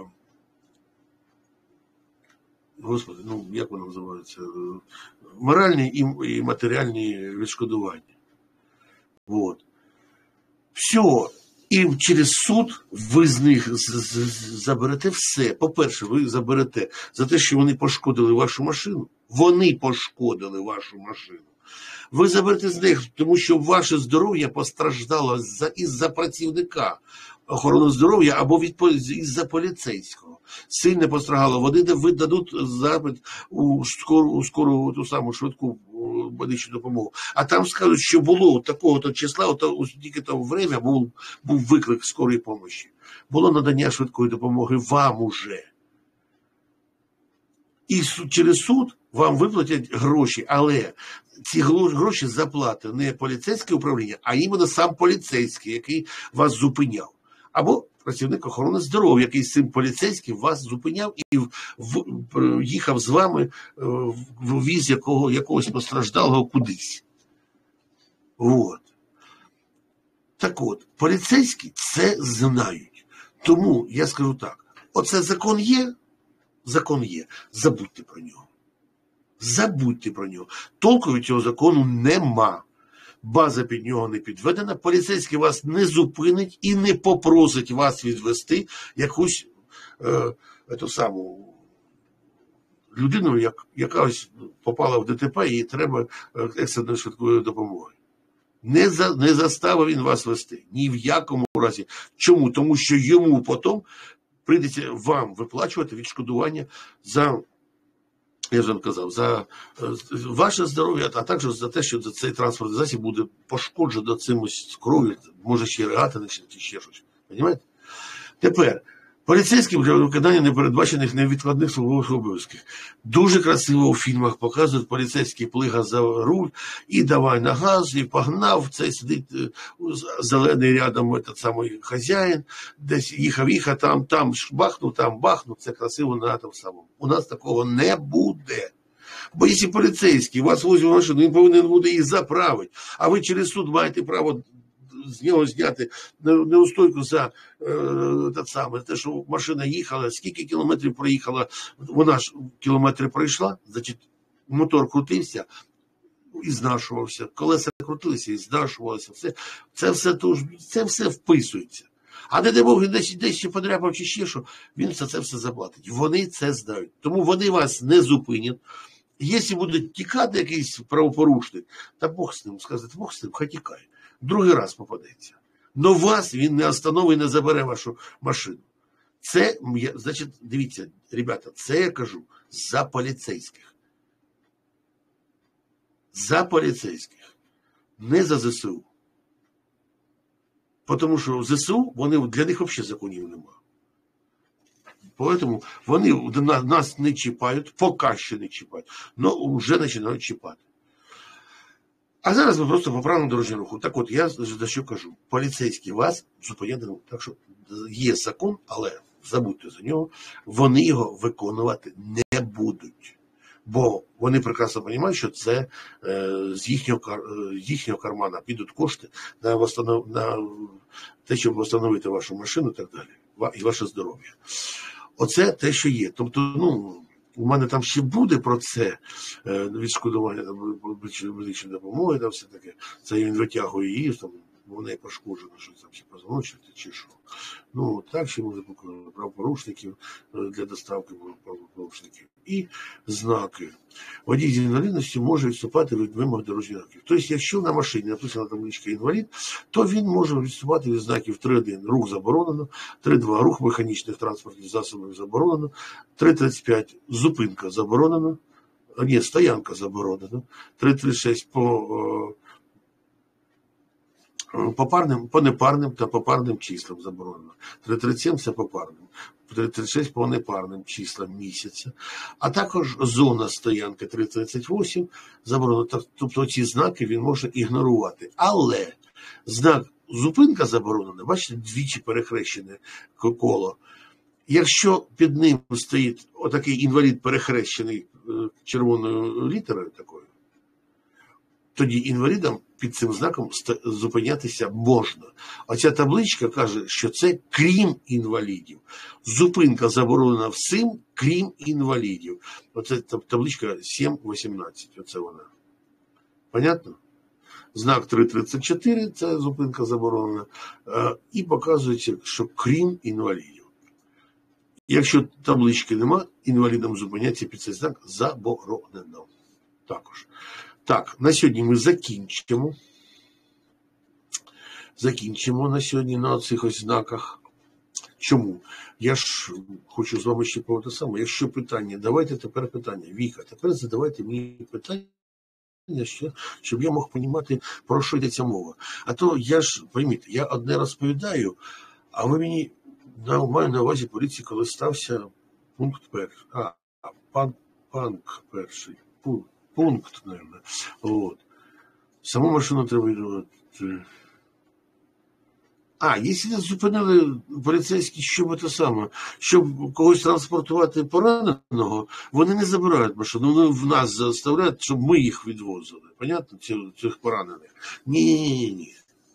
господи, ну як воно називається, моральні і матеріальні відшкодування. Вот. Все. І через суд ви з них заберете все. По-перше, ви заберете за те, що вони пошкодили вашу машину. Вони пошкодили вашу машину. Ви заберете з них, тому що ваше здоров'я постраждало із-за працівника охорони здоров'я або із-за поліцейського. Сильно постраждало. Вони дадуть запит у скору ту саму швидку медичну допомогу. А там скажуть, що було такого-то числа, тільки того время був виклик скорої допомоги. Було надання швидкої допомоги вам уже. І через суд вам виплатять гроші, але ці гроші заплатить не поліцейське управління, а іменно сам поліцейський, який вас зупиняв. Або працівник охорони здоров'я, який з цим поліцейським вас зупиняв і їхав з вами в віз якогось постраждалого кудись. От. Так от, поліцейські це знають. Тому я скажу так, оце закон є, забудьте про нього. Забудьте про нього. Толку від цього закону нема. База під нього не підведена, поліцейський вас не зупинить і не попросить вас відвести якусь ту саму людину, яка ось попала в ДТП і треба екстреної швидкої допомоги. Не заставив він вас вести. Ні в якому разі. Чому? Тому що йому потім прийдеться вам виплачувати відшкодування за, я вже казав, за ваше здоров'я, а також за те, що цей транспортний засіб буде пошкоджено цимось кров'ю, може ще реатори, чи ще щось. Понімаєте? Тепер, поліцейським для виконання непередбачених невідкладних службових обов'язків. Дуже красиво у фільмах показують, поліцейський плига за руль, і давай на газ, і погнав, цей сидить зелений рядом этот самий хазяїн, десь їхав, там бахнув, це красиво на тому самому. У нас такого не буде. Бо якщо поліцейський вас возить в машину, він повинен буде її заправити, а ви через суд маєте право з нього зняти неустойку за те, що машина їхала, скільки кілометрів проїхала, вона ж кілометри пройшла, значить мотор крутився і знашувався, колеса крутилися і знашувалися, це все вписується. А не Бог десь ще подряпав чи ще що, він це все заплатить. Вони це знають. Тому вони вас не зупинять. Якщо буде тікати якийсь правопорушник, та Бог з ним, сказати, Бог з ним, хай тікає. Другий раз попадеться. Но вас він не остановить, не забере вашу машину. Це, значить, дивіться, ребята, це я кажу за поліцейських. За поліцейських. Не за ЗСУ. Тому що ЗСУ, для них взагалі законів немає. Тому вони нас не чіпають, поки що не чіпають, але вже починають чіпати. А зараз ми просто по правилам дорожнього руху. Так от, я за що кажу. Поліцейські вас зупиняти. Так що є закон, але забудьте за нього. Вони його виконувати не будуть. Бо вони прекрасно розуміють, що це з їхнього кармана підуть кошти на те, щоб встановити вашу машину і так далі. І ваше здоров'я. Оце те, що є. Тобто, у мене там ще буде про це відшкодування медичної допомоги, там все таке. Це він витягує її, там в неї пошкоджено, що там ще позвоночник чи що. Так ще може правопорушників для доставки правопорушників. І знаки. Водій з інвалідністю може відступати від вимог дорожніх знаків. Тобто, якщо на машині написана табличка інвалід, то він може відступати від знаків 3.1 рух заборонено, 3.2 рух механічних транспортних засобів заборонено, 3.35 зупинка заборонена, стоянка заборонена, 3.36 по непарним та попарним числам заборонено. 3.37 це попарним. 3.36 по непарним числам місяця. А також зона стоянки 3.38 заборонено. Тобто ці знаки він може ігнорувати. Але знак зупинка заборонена, бачите, двічі перехрещене коло. Якщо під ним стоїть отакий інвалід перехрещений червоною літерою такою, тоді інвалідам під цим знаком зупинятися можна. Оця табличка каже, що це крім інвалідів. Зупинка заборонена всім, крім інвалідів. Оце табличка 7.18. Оце вона. Понятно? Знак 3.34, це зупинка заборонена. І показується, що крім інвалідів. Якщо таблички нема, інвалідам зупинятися під цей знак заборонено. Також. Так, на сьогодні ми закінчимо. Закінчимо на сьогодні на цих ось знаках. Чому? Я ж хочу з вами ще поговорити саме. Якщо питання, давайте тепер питання. Віка, тепер задавайте мені питання, щоб я мог розуміти, про що йдеться мова. А то я ж, пойміть, я одне розповідаю, а ви мені, маю на увазі поліції, коли стався пункт перший. Пан Панк перший. Пункт, мабуть. От. Саму машину треба віддавати. Якщо зупинили поліцейські, щоб те саме, щоб когось транспортувати пораненого, вони не забирають машину, вони в нас заставляють, щоб ми їх відвозили. Понятно? Цих поранених. Ні.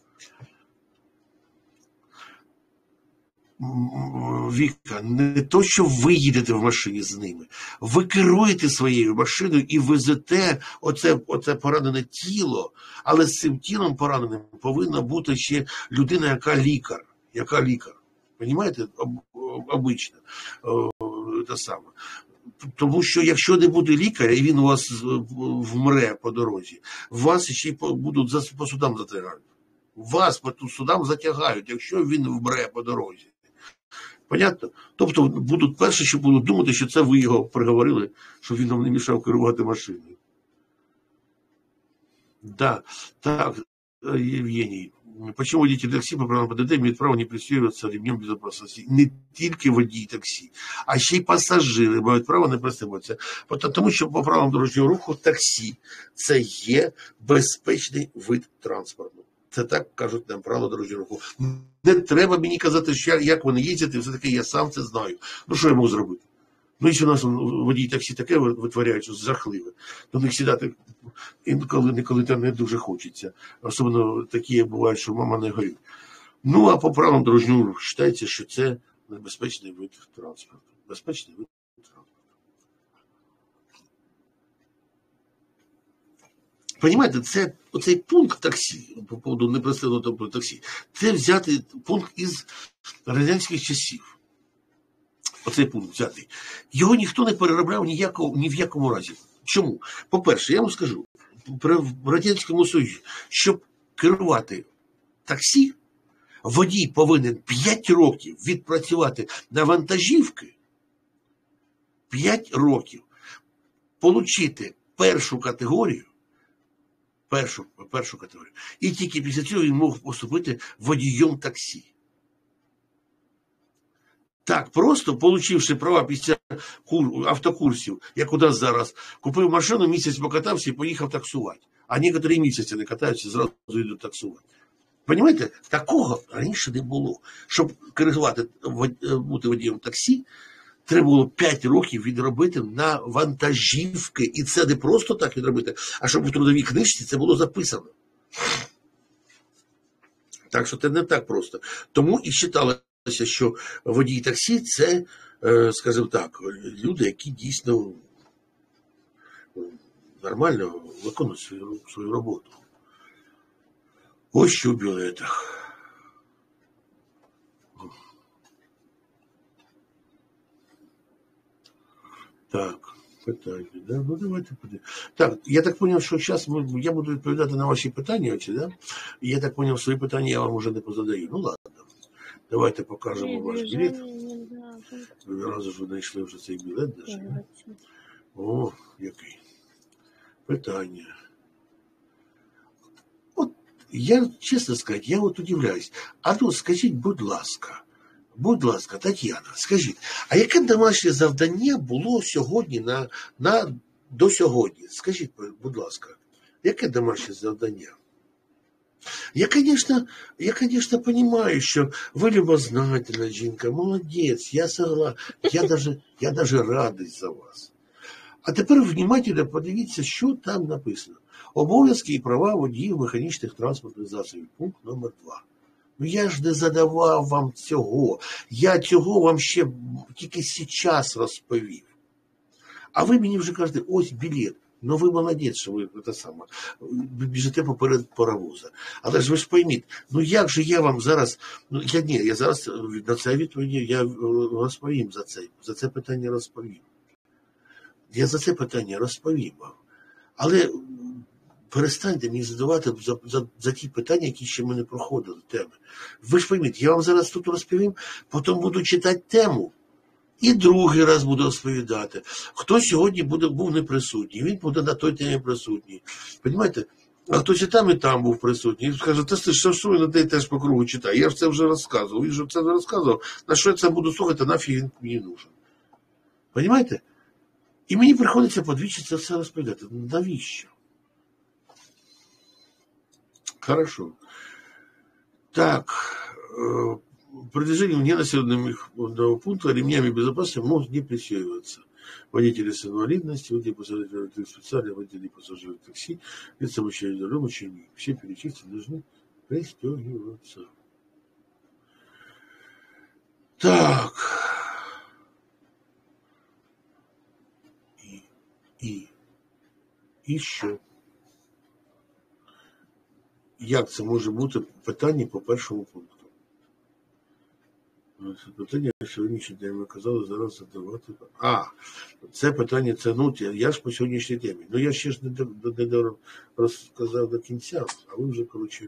Віка, не то, що ви їдете в машині з ними. Ви керуєте своєю машиною і везете оце поранене тіло, але з цим тілом пораненим повинна бути ще людина, яка лікар. Понімаєте? Обично. Те саме. Тому що якщо не буде лікаря, і він у вас вмре по дорозі, вас ще й будуть по судам затягають. Вас по судам затягають, якщо він вмре по дорозі. Понятно? Тобто будуть перші, що будуть думати, що це ви його приговорили, щоб він нам не мішав керувати машиною. Да, так, Євгеній. Почему водитель такси по правилам ПДД имеет право не пристегиваться ремнем безопасности? Не тільки водій таксі, а ще й пасажири мають право не пристегуватися. Тому що по правилам дорожнього руху таксі – це є безпечний вид транспорту. Це так кажуть нам правила дорожнього руху. Не треба мені казати, що як вони їздять, і все-таки я сам це знаю. Ну, що я можу зробити? Ну, якщо у нас водій таксі таке витворяють, що жахливе, то в них сідати інколи там не дуже хочеться. Особливо такі бувають, що мама не горить. Ну, а по правилам дорожнього руху вважається, що це небезпечний вид транспорту. Безпечний вид транспорту. Понимаєте, це оцей пункт таксі, по поводу непристегнутого таксі, це взятий пункт із радянських часів. Оцей пункт взятий. Його ніхто не переробляв ні в якому разі. Чому? По-перше, я вам скажу, в Радянському Союзі, щоб керувати таксі, водій повинен 5 років відпрацювати на вантажівки, 5 років, отримати першу категорію, і тільки після цього він мог поступити водієм таксі. Так, просто, получивши права після автокурсів, як у нас зараз, купив машину, місяць покатався і поїхав таксувати. А некоторі місяці не катаються, зразу йдуть таксувати. Понимаєте, такого раніше не було. Щоб керувати, бути водієм таксі, треба було 5 років відробити на вантажівки. І це не просто так відробити, а щоб у трудовій книжці це було записано. Так що це не так просто. Тому і вважалося, що водій таксі – це, скажімо так, люди, які дійсно нормально виконують свою роботу. Ось що в білетах. Так, питання, да? Ну, давайте подивимося. Так, я так зрозумів, що зараз я буду відповідати на ваші питання, да? І я так зрозумів, свої питання я вам вже не позадаю. Ну, ладно. Давайте покажемо ваш білет. Ви разу ж ви знайшли вже цей білет. О, який. Питання. От, я, чесно сказати, я от удивляюсь. А ну, скажіть, будь ласка, Тетяна, скажіть, а яке домашнє завдання було сьогодні до сьогодні? Скажіть, будь ласка, яке домашнє завдання? Я, конечно, понимаю, что вы любознательная жінка, молодец, я согласен, я даже радий за вас. А тепер внимательно подивіться, що там написано. Обов'язки і права водіїв механічних транспортних засобів. Пункт номер 2. Ну я ж не задавав вам цього. Я цього вам ще тільки зараз розповів. А ви мені вже кажете, ось білет. Ну ви молодець, що ви те саме, біжите поперед паровоза. Але ж ви ж пойміть, ну як же я вам зараз, я зараз на це відповіді, я розповім за це питання розповім. Я за це питання розповім вам. Але перестаньте мені задавати за ті питання, які ще ми не проходили, теми. Ви ж пойміть, я вам зараз тут розповім, потім буду читати тему. І другий раз буду розповідати. Хто сьогодні був не присутній, він буде на той темі присутній. Понімаєте? А хтось і там був присутній. І каже, ти що ви на те теж по кругу читає? Я ж це вже розказував. Він же це не розказував. На що я це буду слухати, нафіг він мені нужен. Понімаєте? І мені приходиться подвічі це все розповідати. Навіщо? Хорошо. Так, при движении вне населенного пункта ремнями безопасности могут не пристегиваться. Водители с инвалидностью, водители пассажиров специально, водители пассажиров такси, лица обучения за рулем, ученики. Все перечисленные должны пристегиваться. Так. І що? Як це може бути питання по першому пункту? Це питання сьогоднішній день ми казали зараз задавати. Це питання, це, ну, я ж по сьогоднішній темі. Ну, я ще ж не розказав до кінця, а ви вже, коротше,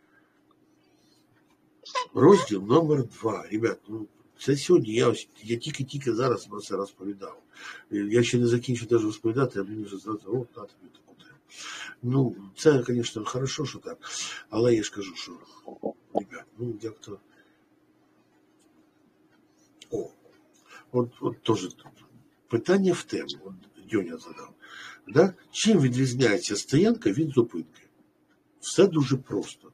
розділ номер 2. Ребят, ну, це сьогодні, я тільки зараз про це розповідав. Я ще не закінчу теж розповідати, а мені вже зразу, на тобі таку тему. Ну, це, звісно, хорошо, що так, але я ж кажу, що, ребят, ну, як-то, от теж питання в тему, от Дьоня задав. Да? Чим відрізняється стоянка від зупинки? Все дуже просто.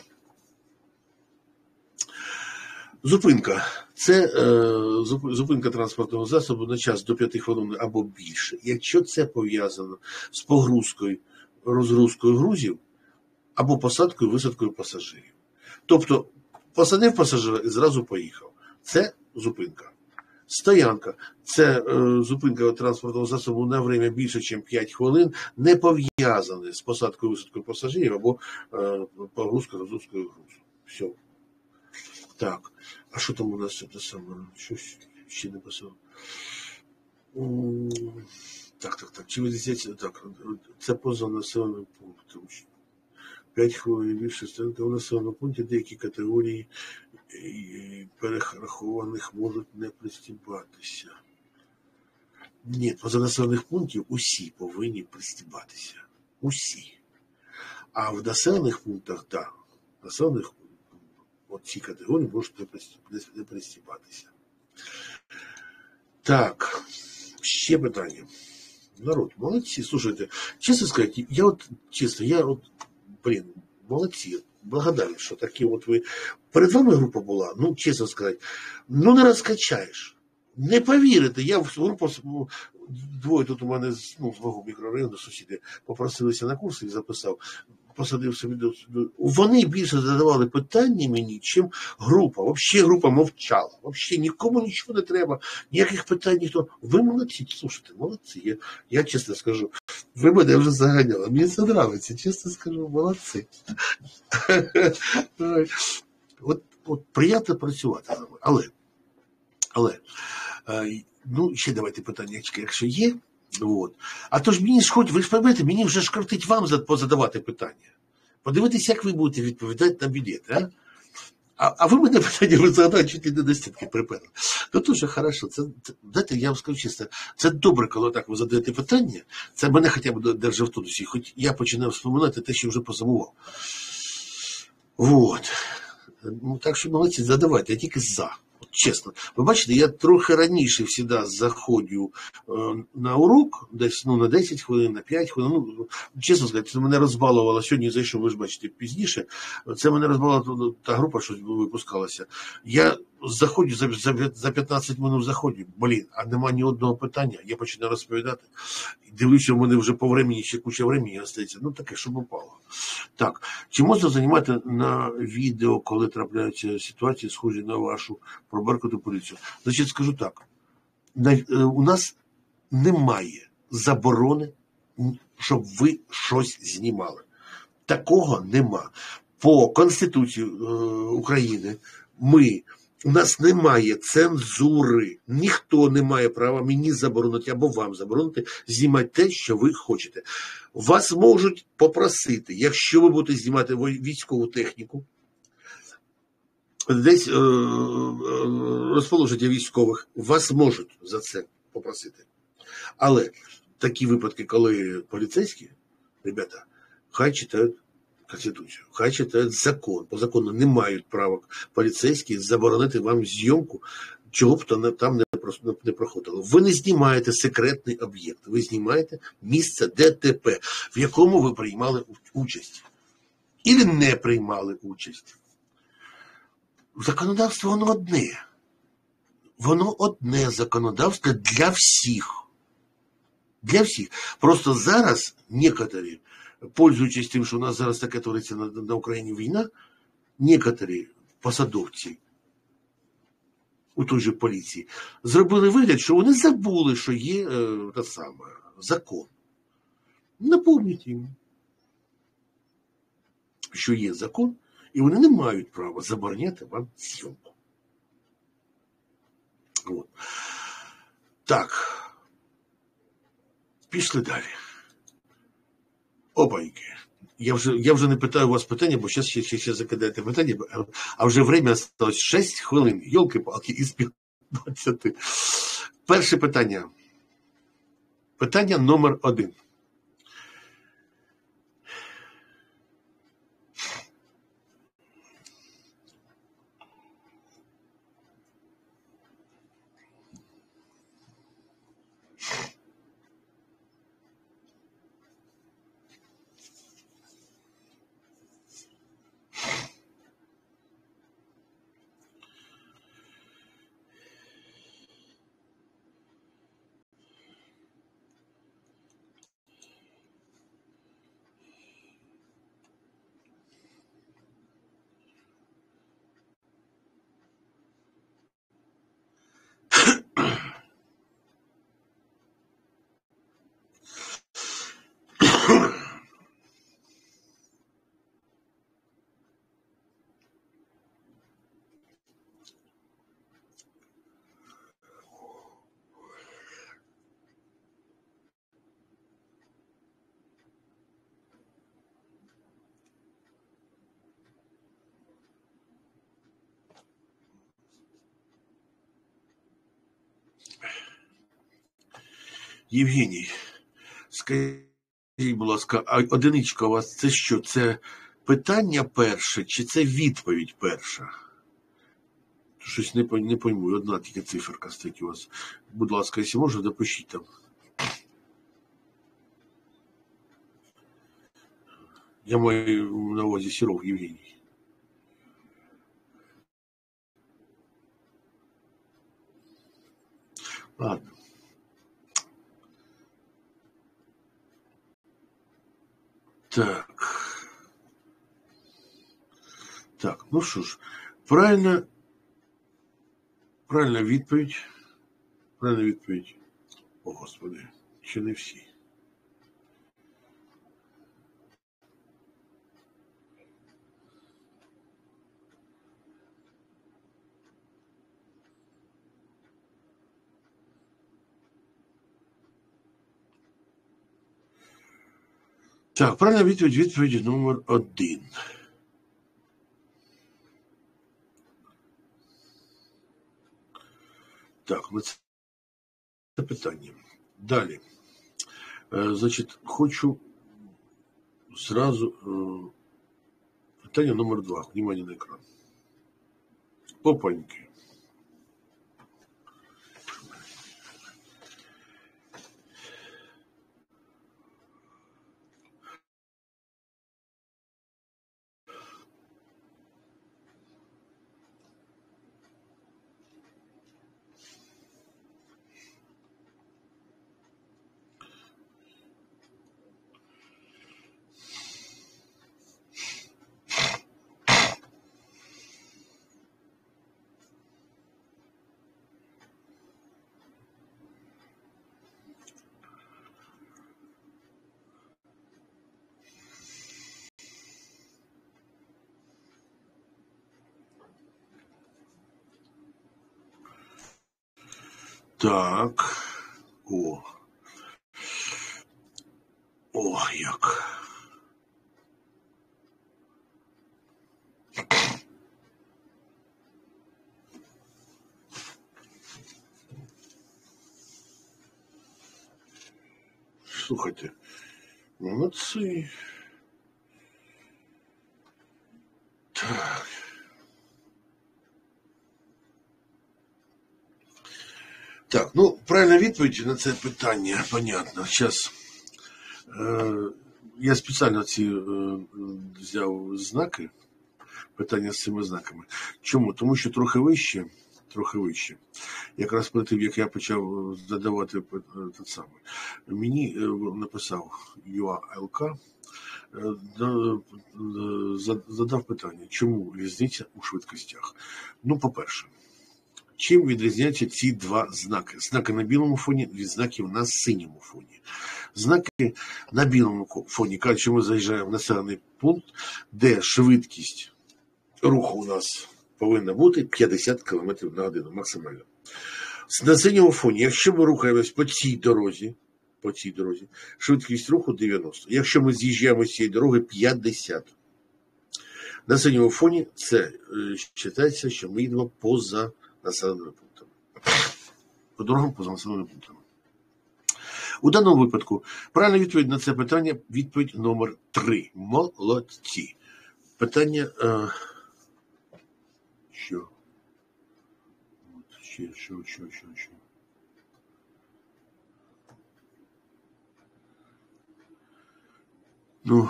Зупинка. Це зупинка транспортного засобу на час до 5 хвилин або більше. Якщо це пов'язано з погрузкою, розгрузкою грузів або посадкою, висадкою пасажирів. Тобто посадив пасажира і зразу поїхав. Це зупинка. Стоянка – це зупинка транспортного засобу на время більше, ніж 5 хвилин, не пов'язане з посадкою, висадкою пасажирів або погрузкою, розгрузкою грузу. Все. Так, а що там у нас це саме? Щось ще не писав. Так. Чи відрізняється? Так, це поза населеним пунктом. 5 хвилин і більше стоянка у населеному пункті, деякі категорії перерахованих можуть не пристібатися. Ні, поза населених пунктів усі повинні пристібатися. Усі. А в населених пунктах, так, населених от ці категорії можуть не пристібатися. Так, ще питання. Народ, молодці, слушайте, чесно сказати, молодці, благодарен, що такі от ви. Перед вами група була, ну, чесно сказати, ну не розкачаєш. Не повірите, я в групу, двоє тут у мене з мого мікрорайону сусіди попросилися на курси і записав. Посадив собі, вони більше задавали питання мені, чим група. Взагалі група мовчала. Взагалі нікому нічого не треба, ніяких питань ніхто. Ви молодці, слушайте, молодці. Я чесно скажу, ви мене вже заганяли. Мені це подобається, чесно скажу, молодці. От приємно працювати з вами. Але, ну, ще давайте питання, якщо є. От. А то ж мені ж хоч, ви ж пам'ятаєте, мені вже ж кортить вам позадавати питання. Подивитися, як ви будете відповідати на білет, а ви мене питання ви загадаєте, чуть ли не до стінки приперли. Ну, дуже хорошо. Знаєте, я вам скажу чесно, це добре, коли так ви задаєте питання, це мене хоча б держав в тонусі, хоч я починав вспоминати те, що вже позабував. Вот. Ну, так що молодці, задавайте, я тільки за. Чесно, ви бачите, я трохи раніше завжди заходжу на урок, десь на 10 хвилин, на 5 хвилин. Ну, чесно сказати, це мене розбалувало. Сьогодні зайшов, ви ж бачите, пізніше. Це мене розбалувала та група, що випускалася. Я заходжу, за 15 минут заходжу, а нема ні одного питання, я починаю розповідати. Дивлюся, в мене вже по времени, ще куча времени остається. Ну, таке, щоб упало. Так, чи можна знімати на відео, коли трапляються ситуації, схожі на вашу, про Беркут і поліцію? Значить, скажу так, у нас немає заборони, щоб ви щось знімали. Такого нема. По Конституції України у нас немає цензури. Ніхто не має права мені заборонити або вам заборонити знімати те, що ви хочете. Вас можуть попросити, якщо ви будете знімати військову техніку, десь розположення військових, вас можуть за це попросити. Але такі випадки, коли поліцейські, ребята, хай читають Конституцію, хай читають закон. По закону не мають права поліцейські заборонити вам зйомку чого б то там не проходило. Ви не знімаєте секретний об'єкт, ви знімаєте місце ДТП, в якому ви приймали участь. Ілі не приймали участь. Законодавство воно одне. Воно одне законодавство для всіх. Для всіх. Просто зараз некоторі, пользуючись тим, що у нас зараз таке твориться на Україні війна, некоторі посадовці у той же поліції зробили вигляд, що вони забули, що є та саме, закон. Напомніть їм, що є закон, і вони не мають права забороняти вам зйомку. От. Так. Пішли далі. Опаньки. Я вже не питаю у вас питання, бо зараз ще закидаєте питання, а вже время осталось 6 хвилин. Йолки-палки, із 15. Перше питання. Питання номер 1. Євгеній, скажіть, будь ласка, а одиничка у вас це що? Це питання перше чи це відповідь перша? Щось не пойму, одна тільки циферка стоїть у вас. Будь ласка, якщо можна, допишіть там. Я маю на увазі Сіров Євгеній. Ладно. Так, ну що ж, правильна відповідь. Правильна відповідь. О, Господи, ще не всі. Так, правильна відповідь номер 1. Так, це питання. Далі. Значить, хочу зразу питання номер 2. Внимание на екран. Опаньки. Так. О, як. Слухайте, молодці. Так. Так, ну, правильна відповідь на це питання, понятно. Зараз я спеціально ці взяв знаки, питання з цими знаками. Чому? Тому що трохи вище, якраз перед тим, як я почав задавати те саме, мені написав ЮАЛК, задав питання, чому різниця у швидкостях. Ну, по-перше, чим відрізняються ці два знаки? Знаки на білому фоні від знаків на синьому фоні. Знаки на білому фоні кажуть, що ми заїжджаємо в населений пункт, де швидкість руху у нас повинна бути 50 км на годину максимально. На синьому фоні, якщо ми рухаємось по цій дорозі, швидкість руху 90. Якщо ми з'їжджаємо з цієї дороги 50. На синьому фоні це вважається, що ми йдемо поза населеними пунктами. По дорогам поза населеними пунктами. У даному випадку правильна відповідь на це питання – відповідь номер 3. Молодці. Питання... Що? Що? Ну,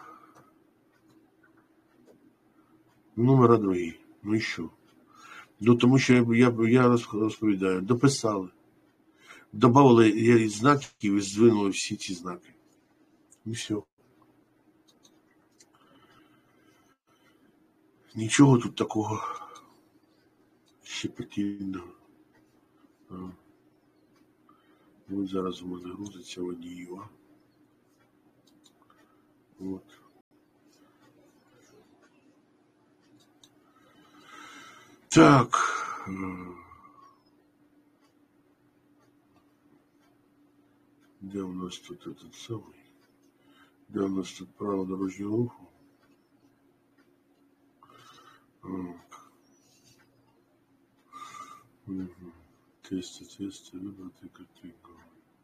номер другий. Ну і що? Ну, тому що я розповідаю, дописали. Добавили знаків і здвинули всі ці знаки. І все. Нічого тут такого щепетільного. Ось зараз у мене грузиться водіїв. От. Так. Де у нас тут этот самий? Де у нас тут право дорожнього руху? Тести, вибрати категорію.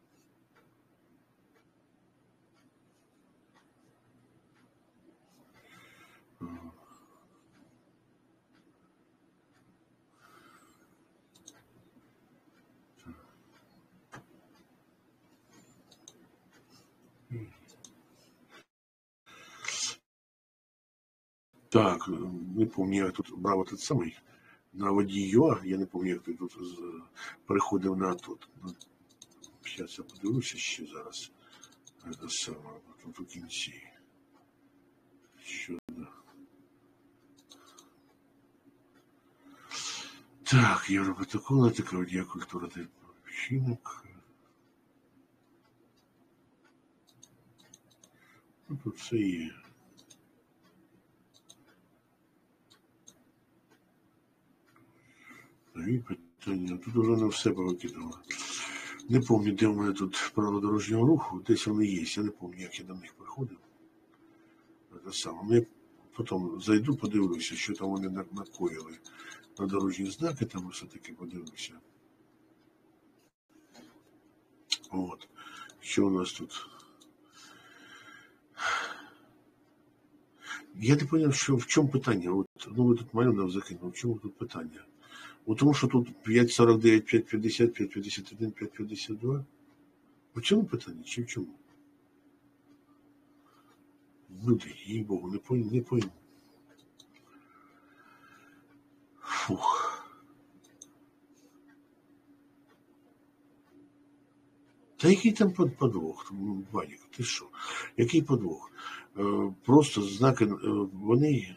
Так, не пам'ятаю, я тут брав этот самий на водію, я не пам'ятаю, як тут переходив на тут. Зараз я подивлюся ще зараз. Це саме, тут у кінці. Щодо. Так, Європротокол, етика водія, культура та вчинок. Ну, тут все є. Нові питання. Тут вже не все повикидало. Не пам'ятаю, де у мене тут правила дорожнього руху. Десь вони є. Я не пам'ятаю, як я до них приходив. Це саме. Я потім зайду, подивлюся, що там вони накоїли на дорожні знаки, там все-таки подивлюся. От. Що у нас тут? Я не зрозумів, що в чому питання. От, ну, ви тут малюнок закинули. В чому тут питання? У тому, що тут 5,49, 5,50, 5,51, 5,52. У чому питання? Чи в чому? Люди, їй-богу, не пойму. Фух. Та який там подвох? Ванік, ти що? Який подвох? Просто знаки, вони...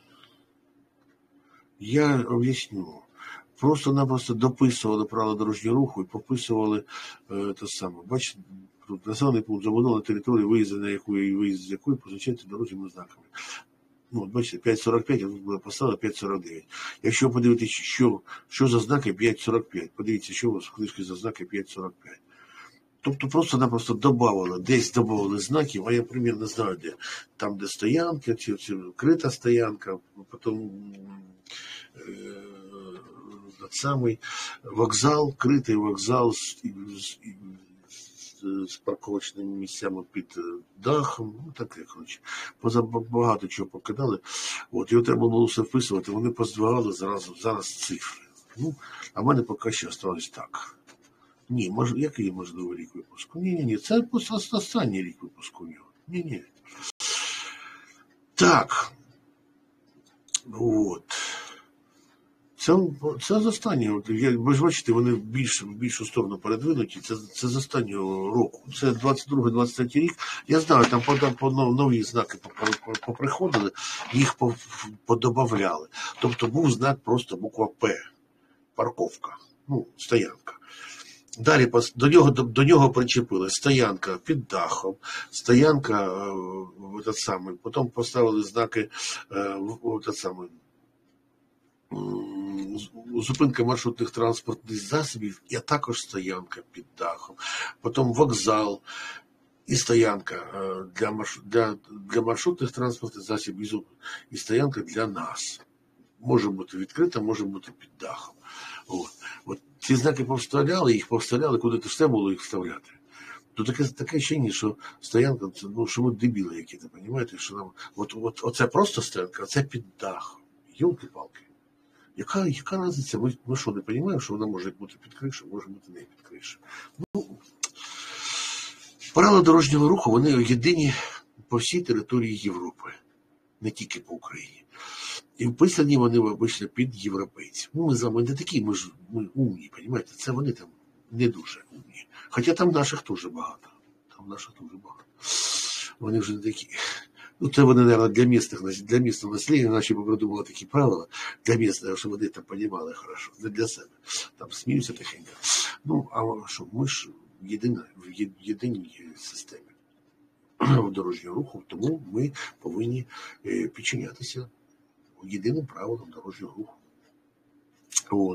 Я об'ясню. Просто-напросто дописували правила дорожнього руху і пописували те саме. Бачите, тут населений пункт забудова на території, виїзд на якої і виїзд з якої позначається дорожніми знаками. Ну, от бачите, 5,45, а тут була поставила 5,49. Якщо ви подивитесь, що за знаки 5,45, подивіться, що у вас в книжці за знаки 5,45. Тобто просто-напросто десь добавили знаків, а я примерно знаю, де. Там, де стоянка, чи крита стоянка, потім самий вокзал, критий вокзал з парковочними місцями під дахом, ну таке, коротше. Багато чого покидали. От, його треба було все вписувати, вони поздвигали зараз цифри. Ну, а в мене поки що осталось так. Ні, який можливо рік випуску? Ні, це останній рік випуску у нього. Ні. Так. От. Це з останнього. Ви ж бачите, вони в більшу сторону передвинуті. Це з останнього року. Це 22-23 рік. Я знаю, там по нові знаки поприходили, їх подобавляли. Тобто був знак просто буква П. Парковка. Стоянка. Далі до нього причепили стоянка під дахом, стоянка потім поставили знаки зупинка маршрутних транспортних засобів, і також стоянка під дахом. Потім вокзал і стоянка для маршрутних транспортних засобів і стоянка для нас. Може бути відкрита, може бути під дахом. От ці знаки повставляли, куди то все було їх вставляти. То таке ощущення, що стоянка, що ми дебіли які-то, розумієте, що нам, оце просто стоянка, а це під дахом. Йолки-палки. Яка різниця? Ми що, не розуміємо, що вона може бути під кришу, може бути не під кришу. Правила дорожнього руху, вони єдині по всій території Європи, не тільки по Україні. І вписані вони обично під європейців. Ми з вами не такі, ми умні, розумієте? Це вони там не дуже умні. Хоча там наших теж багато. Вони вже не такі. Це вони, мабуть, для місцевого населення наші придумали такі правила, для місцевого, щоб вони там розуміли хорошо, не для себе. Там сміються тихенько. А що, ми ж в єдиній системі дорожнього руху, тому ми повинні підчинятися єдиним правилам дорожнього руху. От.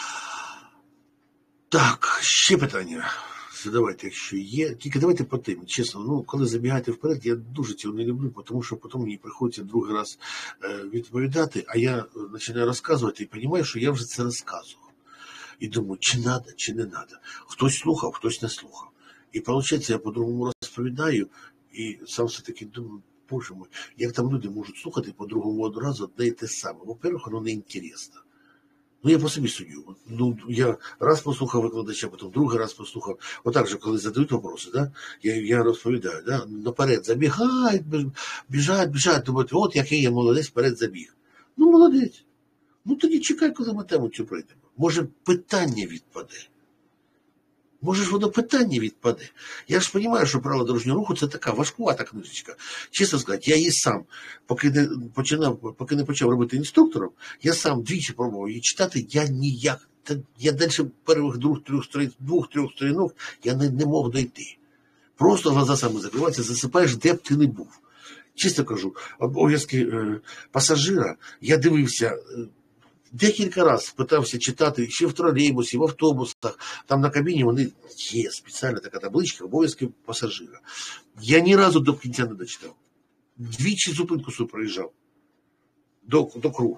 Так, ще питання. Задавайте, якщо є. Тільки давайте по темі. Чесно, коли забігаєте вперед, я дуже цього не люблю, тому що потім мені приходиться другий раз відповідати, а я починаю розказувати і розумію, що я вже це розказував. І думаю, чи треба, чи не треба. Хтось слухав, хтось не слухав. І виходить, я по-другому розповідаю, і сам все-таки думаю, боже мой, як там люди можуть слухати по-другому одразу одне і те саме. Во-первых, воно не інтересно. Я по собі суддю. Я раз послухав викладача, потім другий раз послухав. Отак же, коли задають вопроси, да? Я розповідаю, да? Наперед забігають, біжать, думають, от який я молодець, вперед забіг. Молодець. Тоді чекай, коли ми тему цю пройдемо. Може, питання відпаде. Може ж воно питання відпаде. Я ж розумію, що правила дорожнього руху – це така важкувата книжечка. Чесно сказати, я її сам, поки не почав робити інструктором, я сам двічі пробував її читати, я далі перших двох-трьох сторінок я не мог дойти. Просто глаза саме закриваються, засипаєш, де б ти не був. Чесно кажу, обов'язки пасажира, я дивився, декілька разів питався читати ще в тролейбусі, в автобусах, там на кабіні вони є спеціальна така табличка обов'язки пасажира. Я ні разу до кінця не дочитав. Двічі зупинку свою проїжджав до кругу.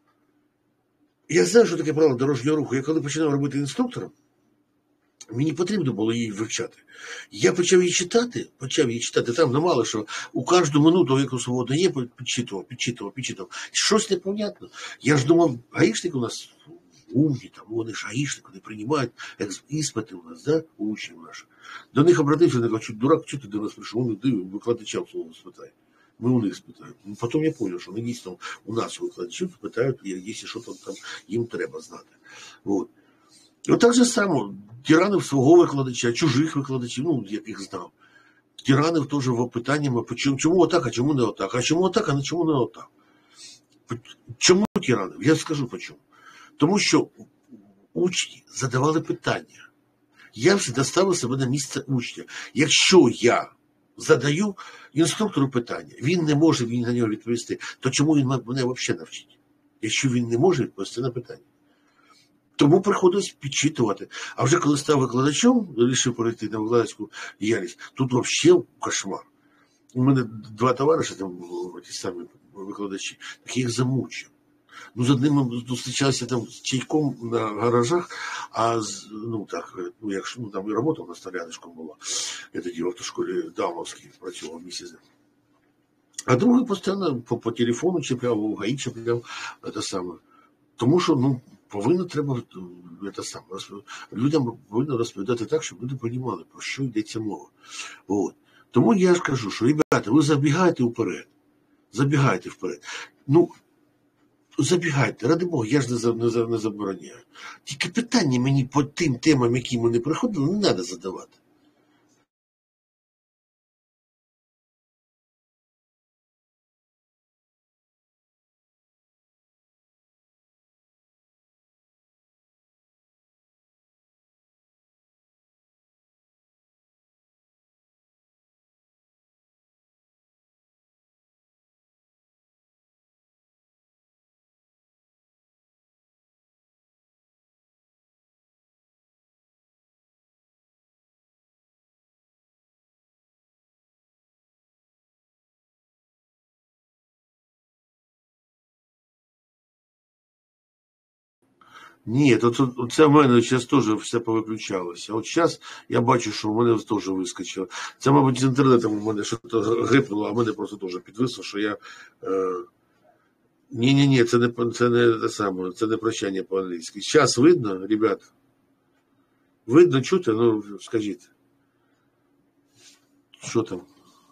Я знаю, що таке правило дорожнього руху. Я коли починав робити інструктором, мені потрібно було її вивчати. Я почав її читати, там мало що у кожну минуту, яку свободу є, підчитував. Щось непонятно. Я ж думав, гаїшники у нас умні, там, вони ж гаїшники не приймають, як іспити у нас, да, у учнів наших. До них обратився, не кажуть, дурак, чого ти до нас прийшов? Вони дивимо, викладача в слово спитають. Ми у них спитаємо. Потім я зрозумів, що вони дійсно у нас викладачів питають, якщо що там їм треба знати. От. І так же само тиранив свого викладача, чужих викладачів, яких знав. Тиранив теж питаннями, чому отак, а чому не отак, а чому отак, а чому не отак. Чому тиранив? Я скажу почому. Тому що учні задавали питання. Я завжди ставив себе на місце учня. Якщо я задаю інструктору питання, він не може на нього відповісти, то чому він мене взагалі навчить? Якщо він не може відповісти на питання. Тому приходилось підчитувати. А вже коли став викладачом, вирішив перейти на викладацьку діяльність, тут взагалі кошмар. У мене два товариші, там ті самі викладачі, так я їх замучив. З одним зустрічався там з чайком на гаражах, а якщо там і робота у нас рядишком була. Я тоді в автошколі Дамовській працював місяць. А другий постійно по телефону чіпляв, у ГАІ чіпляв, те саме. Тому що, треба людям повинно розповідати так, щоб люди розуміли, про що йдеться мова. От. Тому я ж кажу, що, ребята, ви забігайте вперед. Забігайте вперед. Ну, забігайте, ради Бога, я ж не забороняю. Тільки питання мені по тим темам, які ми не приходили, не треба задавати. Ні, то це в мене зараз теж все повиключалося. От зараз я бачу, що в мене теж вискочило. Це, мабуть, з інтернетом у мене щось грипнуло, а в мене просто теж підвисло, що я. Ні, це не те саме, це не прощання по-англійськи. Зараз видно, ребят? Видно, чути? Ну, скажіть. Що там?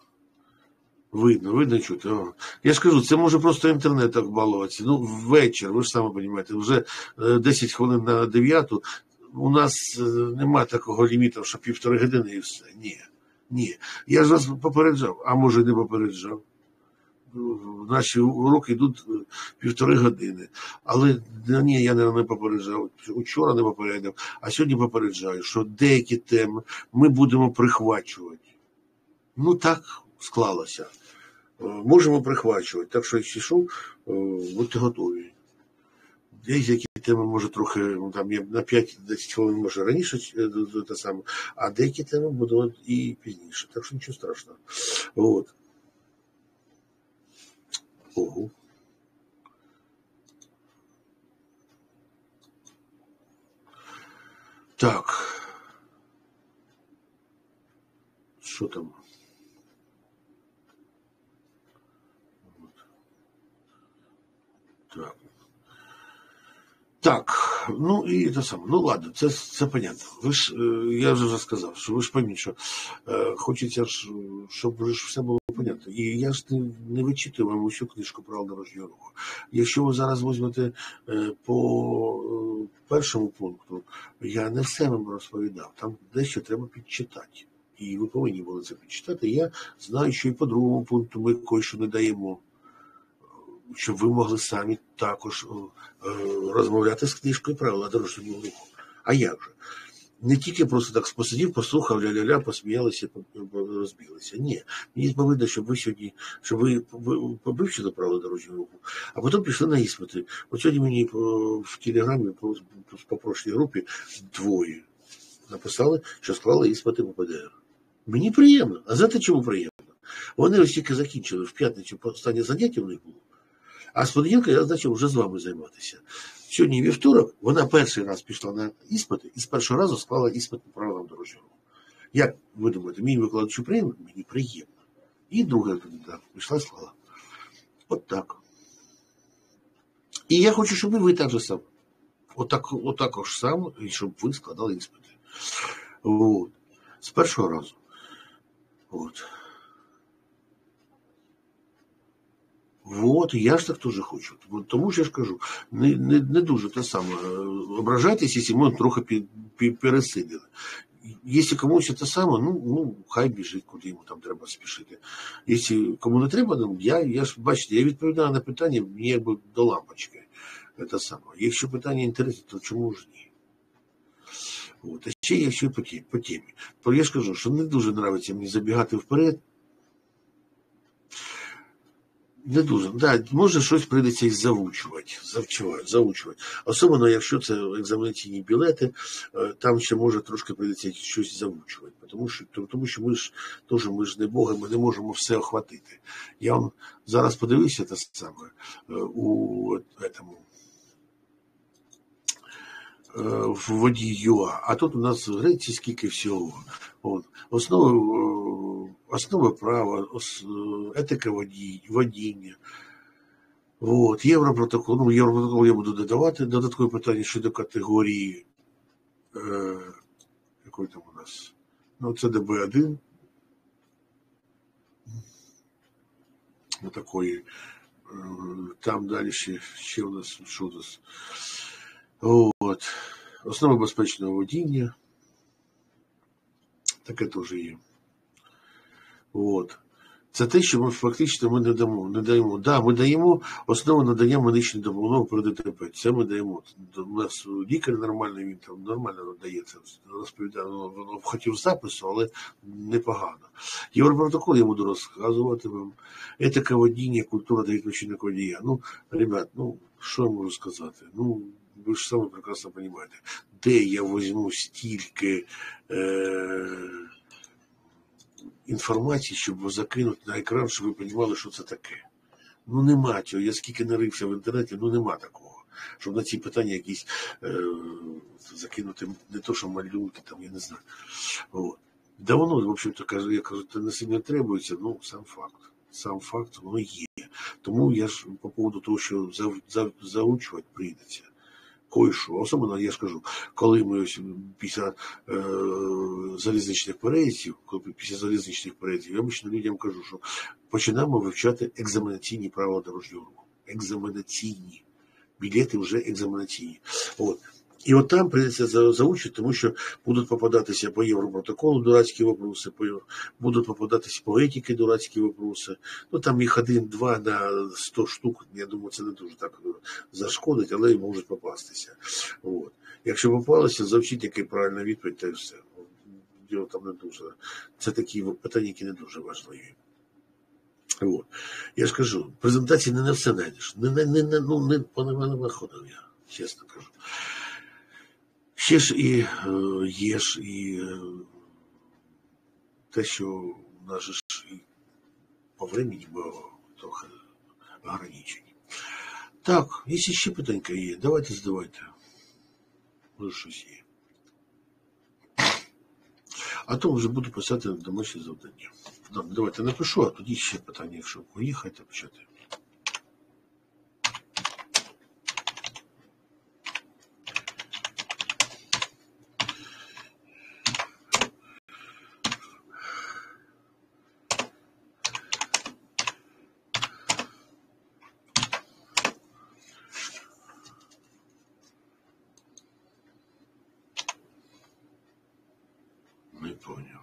Видно чути. О. Я ж кажу, це може просто інтернет так балуватися. Ну, вечір, ви ж самі розумієте, вже 10 хвилин на 9. У нас немає такого ліміту, що 1,5 години і все. Ні. Я ж вас попереджав, а може не попереджав. Наші уроки йдуть 1,5 години. Але ні, я не попереджав. Учора не попередив, а сьогодні попереджаю, що деякі теми ми будемо прихвачувати. Ну так склалося. Можемо прихвачувати. Так що, якщо що, будьте готові. Деякі теми, може, трохи, там, на 5-10 хвилин, може, раніше, те саме, а деякі теми будуть і пізніше. Так що нічого страшного. От. Ого. Так. Що там? Так, ну і те саме. Ну ладно, це понятно. Ви ж, я вже сказав, що ви ж пойміть, що хочеться ж, щоб ж все було понятно. І я ж не вичитую вам усю книжку правил дорожнього руху. Якщо ви зараз візьмете по першому пункту, я не все вам розповідав, там дещо треба підчитати. І ви повинні були це підчитати. Я знаю, що і по другому пункту ми кое-що не даємо, щоб ви могли самі також розмовляти з книжкою правила дорожнього руху. А як же? Не тільки просто так посидів, послухав, ля-ля-ля, посміялися, розбіглися. Ні. Мені повинно, щоб ви сьогодні, щоб ви вивчили правила дорожнього руху, а потім пішли на іспити. От сьогодні мені в телеграмі, по прошлій групі, 2 написали, що склали іспити по ПДР. Мені приємно. А знаєте, чому приємно? Вони ось тільки закінчили, в п'ятницю останнє заняття в них було. А з понеділка я почав вже з вами займатися. Сьогодні вівторок вона перший раз пішла на іспити і з першого разу склала іспит по правилам дорожнього руху. Як ви думаєте, мені викладачу приємно? Мені приємно. І друга так, пішла і склала. От так. І я хочу, щоб ви так же само. Отак ж само, і щоб ви складали іспити. От. З першого разу. От. Вот, я ж так теж хочу. Тому що я ж кажу, не дуже те саме. Ображайтесь, якщо ми трохи пересидили. Якщо комусь це саме, ну, хай біжить, куди йому там треба спішити. Якщо кому не треба, ну, я ж, бачите, я відповідаю на питання, мені якби до лампочки. Це саме. Якщо питання інтересне, то чому ж ні? От. А ще я ще по темі. Я ж кажу, що не дуже подобається мені забігати вперед. Не дуже. Да, може щось прийдеться і заучувати. Особливо, якщо це екзаменаційні білети, там ще може трошки прийдеться щось заучувати. Тому що ми ж не Боги, ми не можемо все охватити. Я вам зараз подивився те саме в воді ЮА, а тут у нас в Греції скільки всього. От. Основи права, етика водіння. От, Європротокол. Ну, Європротокол я буду додавати додаткові питання щодо категорії, якої там у нас? Ну, це ДБ1. Такої. Там далі ще у нас, що у нас? От. Основи безпечного водіння. Таке теж є. От. Це те, що ми фактично не даємо. Да, ми даємо основу надання медичної допомоги при ДТП. Це ми даємо. У нас лікар нормальний, він там нормально надається. Розповідає, воно хотів запису, але непогано. Європротокол я буду розказувати вам. Етика водіння, культура та відпочинок водія. Ну, ребят, що я можу сказати? Ну, ви ж самі прекрасно розумієте, де я візьму стільки інформації, щоб закинути на екран, щоб ви розуміли, що це таке. Ну, нема цього. Я скільки не рився в інтернеті, нема такого. Щоб на ці питання якісь закинути, не то, що малюнки, там, я не знаю. От. Да воно, в общем-то, я кажу, це не сильно требується, сам факт. Сам факт, воно є. Тому я ж по поводу того, що заучувати прийдеться. Кое-що. Особливо, я ж кажу, коли ми ось після залізничних переїздів, я обично людям кажу, що починаємо вивчати екзаменаційні правила дорожнього руху. Екзаменаційні. Білети вже екзаменаційні. От. І от там прийдеться заучити, тому що будуть попадатися по Європротоколу дурацькі вопроси, будуть попадатися по етиці дурацькі вопроси. Ну там їх 1-2 на 100 штук, я думаю, це не дуже так зашкодить, але і можуть попастися. От. Якщо попалися, завчіть, яка правильна відповідь, та й все. Діло там не дуже. Це такі питання, які не дуже важливі. От. Я ж кажу, презентації не на все знайдеш. Не виходив я, чесно кажу. Ще ж і є ж і те, що у нас ж і по времени було трохи ограничені. Так, якщо ще питанька є, давайте задавайте. Може щось є. А то вже буду писати домашнє завдання. Давайте напишу, а тоді ще питання, якщо поїхати, почати. Не понял.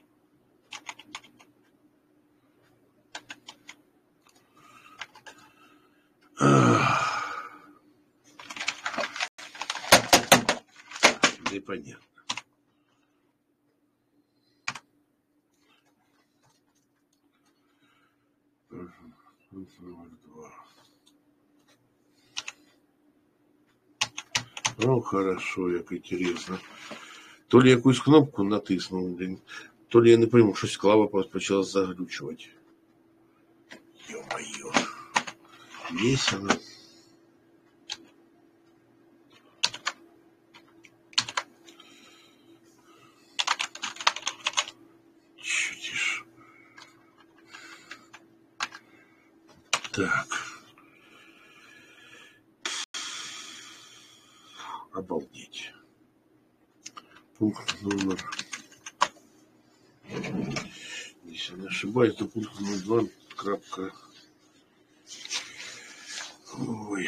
Непонятно. Номер 2. Ну, хорошо, як інтересно. То ли якусь кнопку натиснув, то ли я не пойму, щось клава почала заглючувати. Ё-моё. Весело. Чуть-чуть. Так. Обалдеть. Пункт номер... Если не ошибаюсь, то пункт номер 2. Ой,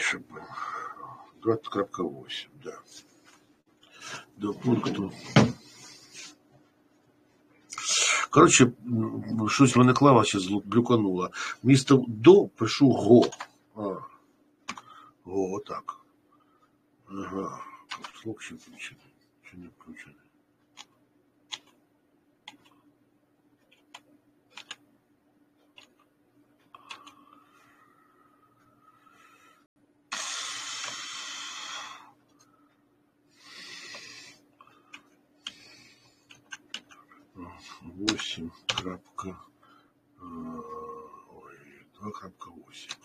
2.8, да. До пункту. Коротше, щось мене клава зараз блюканула. Вмісто до пишу го. Го, отак. Ага. Слог ще включений. Чи не включений? Восемь крапка... Ой, 2.8.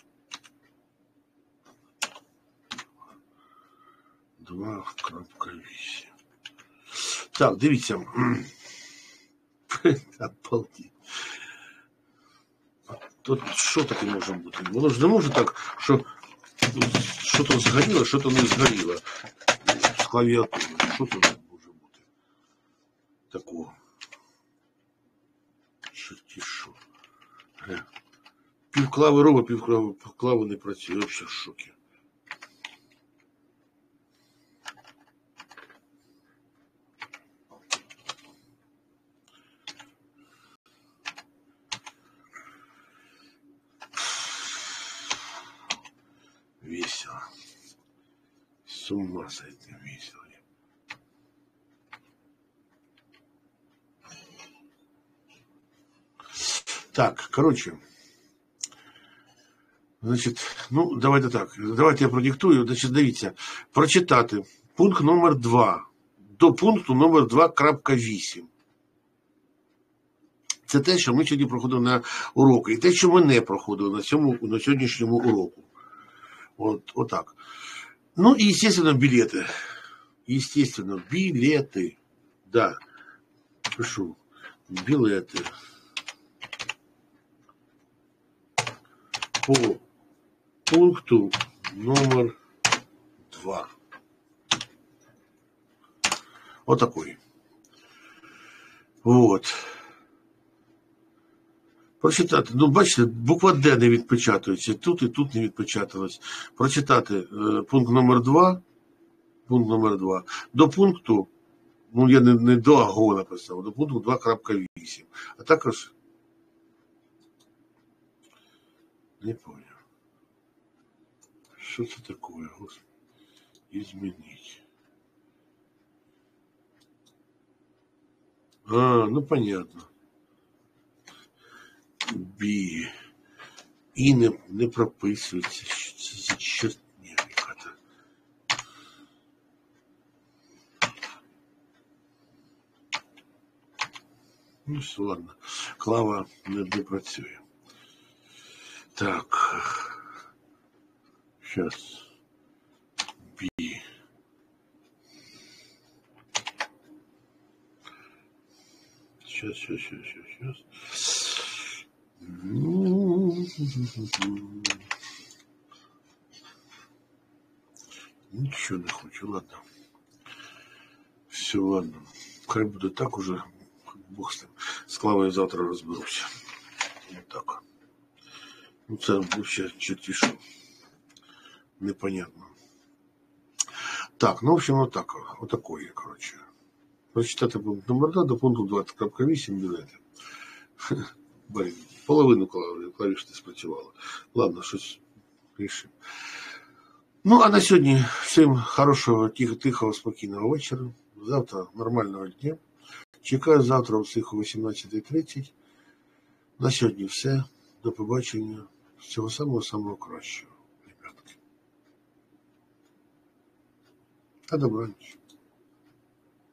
2.8. Так, дивіться. Обалдеть. Тут що таке може бути? Воно ж не може так, що то згоріло, що то не згоріло з клавіатури. Що то може бути такого? Що? Півклави робить, півклави не працює. Я взагалі в шокі. Весело. С ума сойти весело. Так, короче. Значить, ну, давайте так. Давайте я продиктую. Значить, дивіться. Прочитати пункт номер 2 до пункту номер 2.8. Це те, що ми сьогодні проходили на уроки. І те, що ми не проходили на сьогоднішньому уроку. Вот так. Ну и, естественно, билеты. Естественно, билеты. Да. Пишу. Билеты. По пункту номер 2. Вот такой. Вот. Прочитати. Ну, бачите, буква Д не відпечатується. Тут і тут не відпечаталось. Прочитати пункт номер 2. Пункт номер 2. До пункту, ну, я не до АГО написав, до пункту 2.8. А також не понял. Що це таке, Господи? Изменить. Ну понятно. Бі. І не прописується. Що це за чортня яка-то. Ну все, ладно. Клава не працює. Так. Сейчас. Бі. Сейчас. Ничего не хочу, ладно. Все, ладно. Хай буде так уже. Бог з ним. З Клавою завтра розберуся. Вот так. Ну, це вообще чертіше. Непонятно. Так, ну, в общем, вот так. Вот такое, короче. Прочитати пункт номер 2 до пункту 20.8 білети. Блін, половину клавіш не спрацювало. Ладно, щось рішимо. Ну, а на сьогодні всім хорошого, тихого, спокійного вечора. Завтра нормального дня. Чекаю завтра усіх о 18:30. На сьогодні все. До побачення. Всього самого кращого, ребятки. Та добраніч.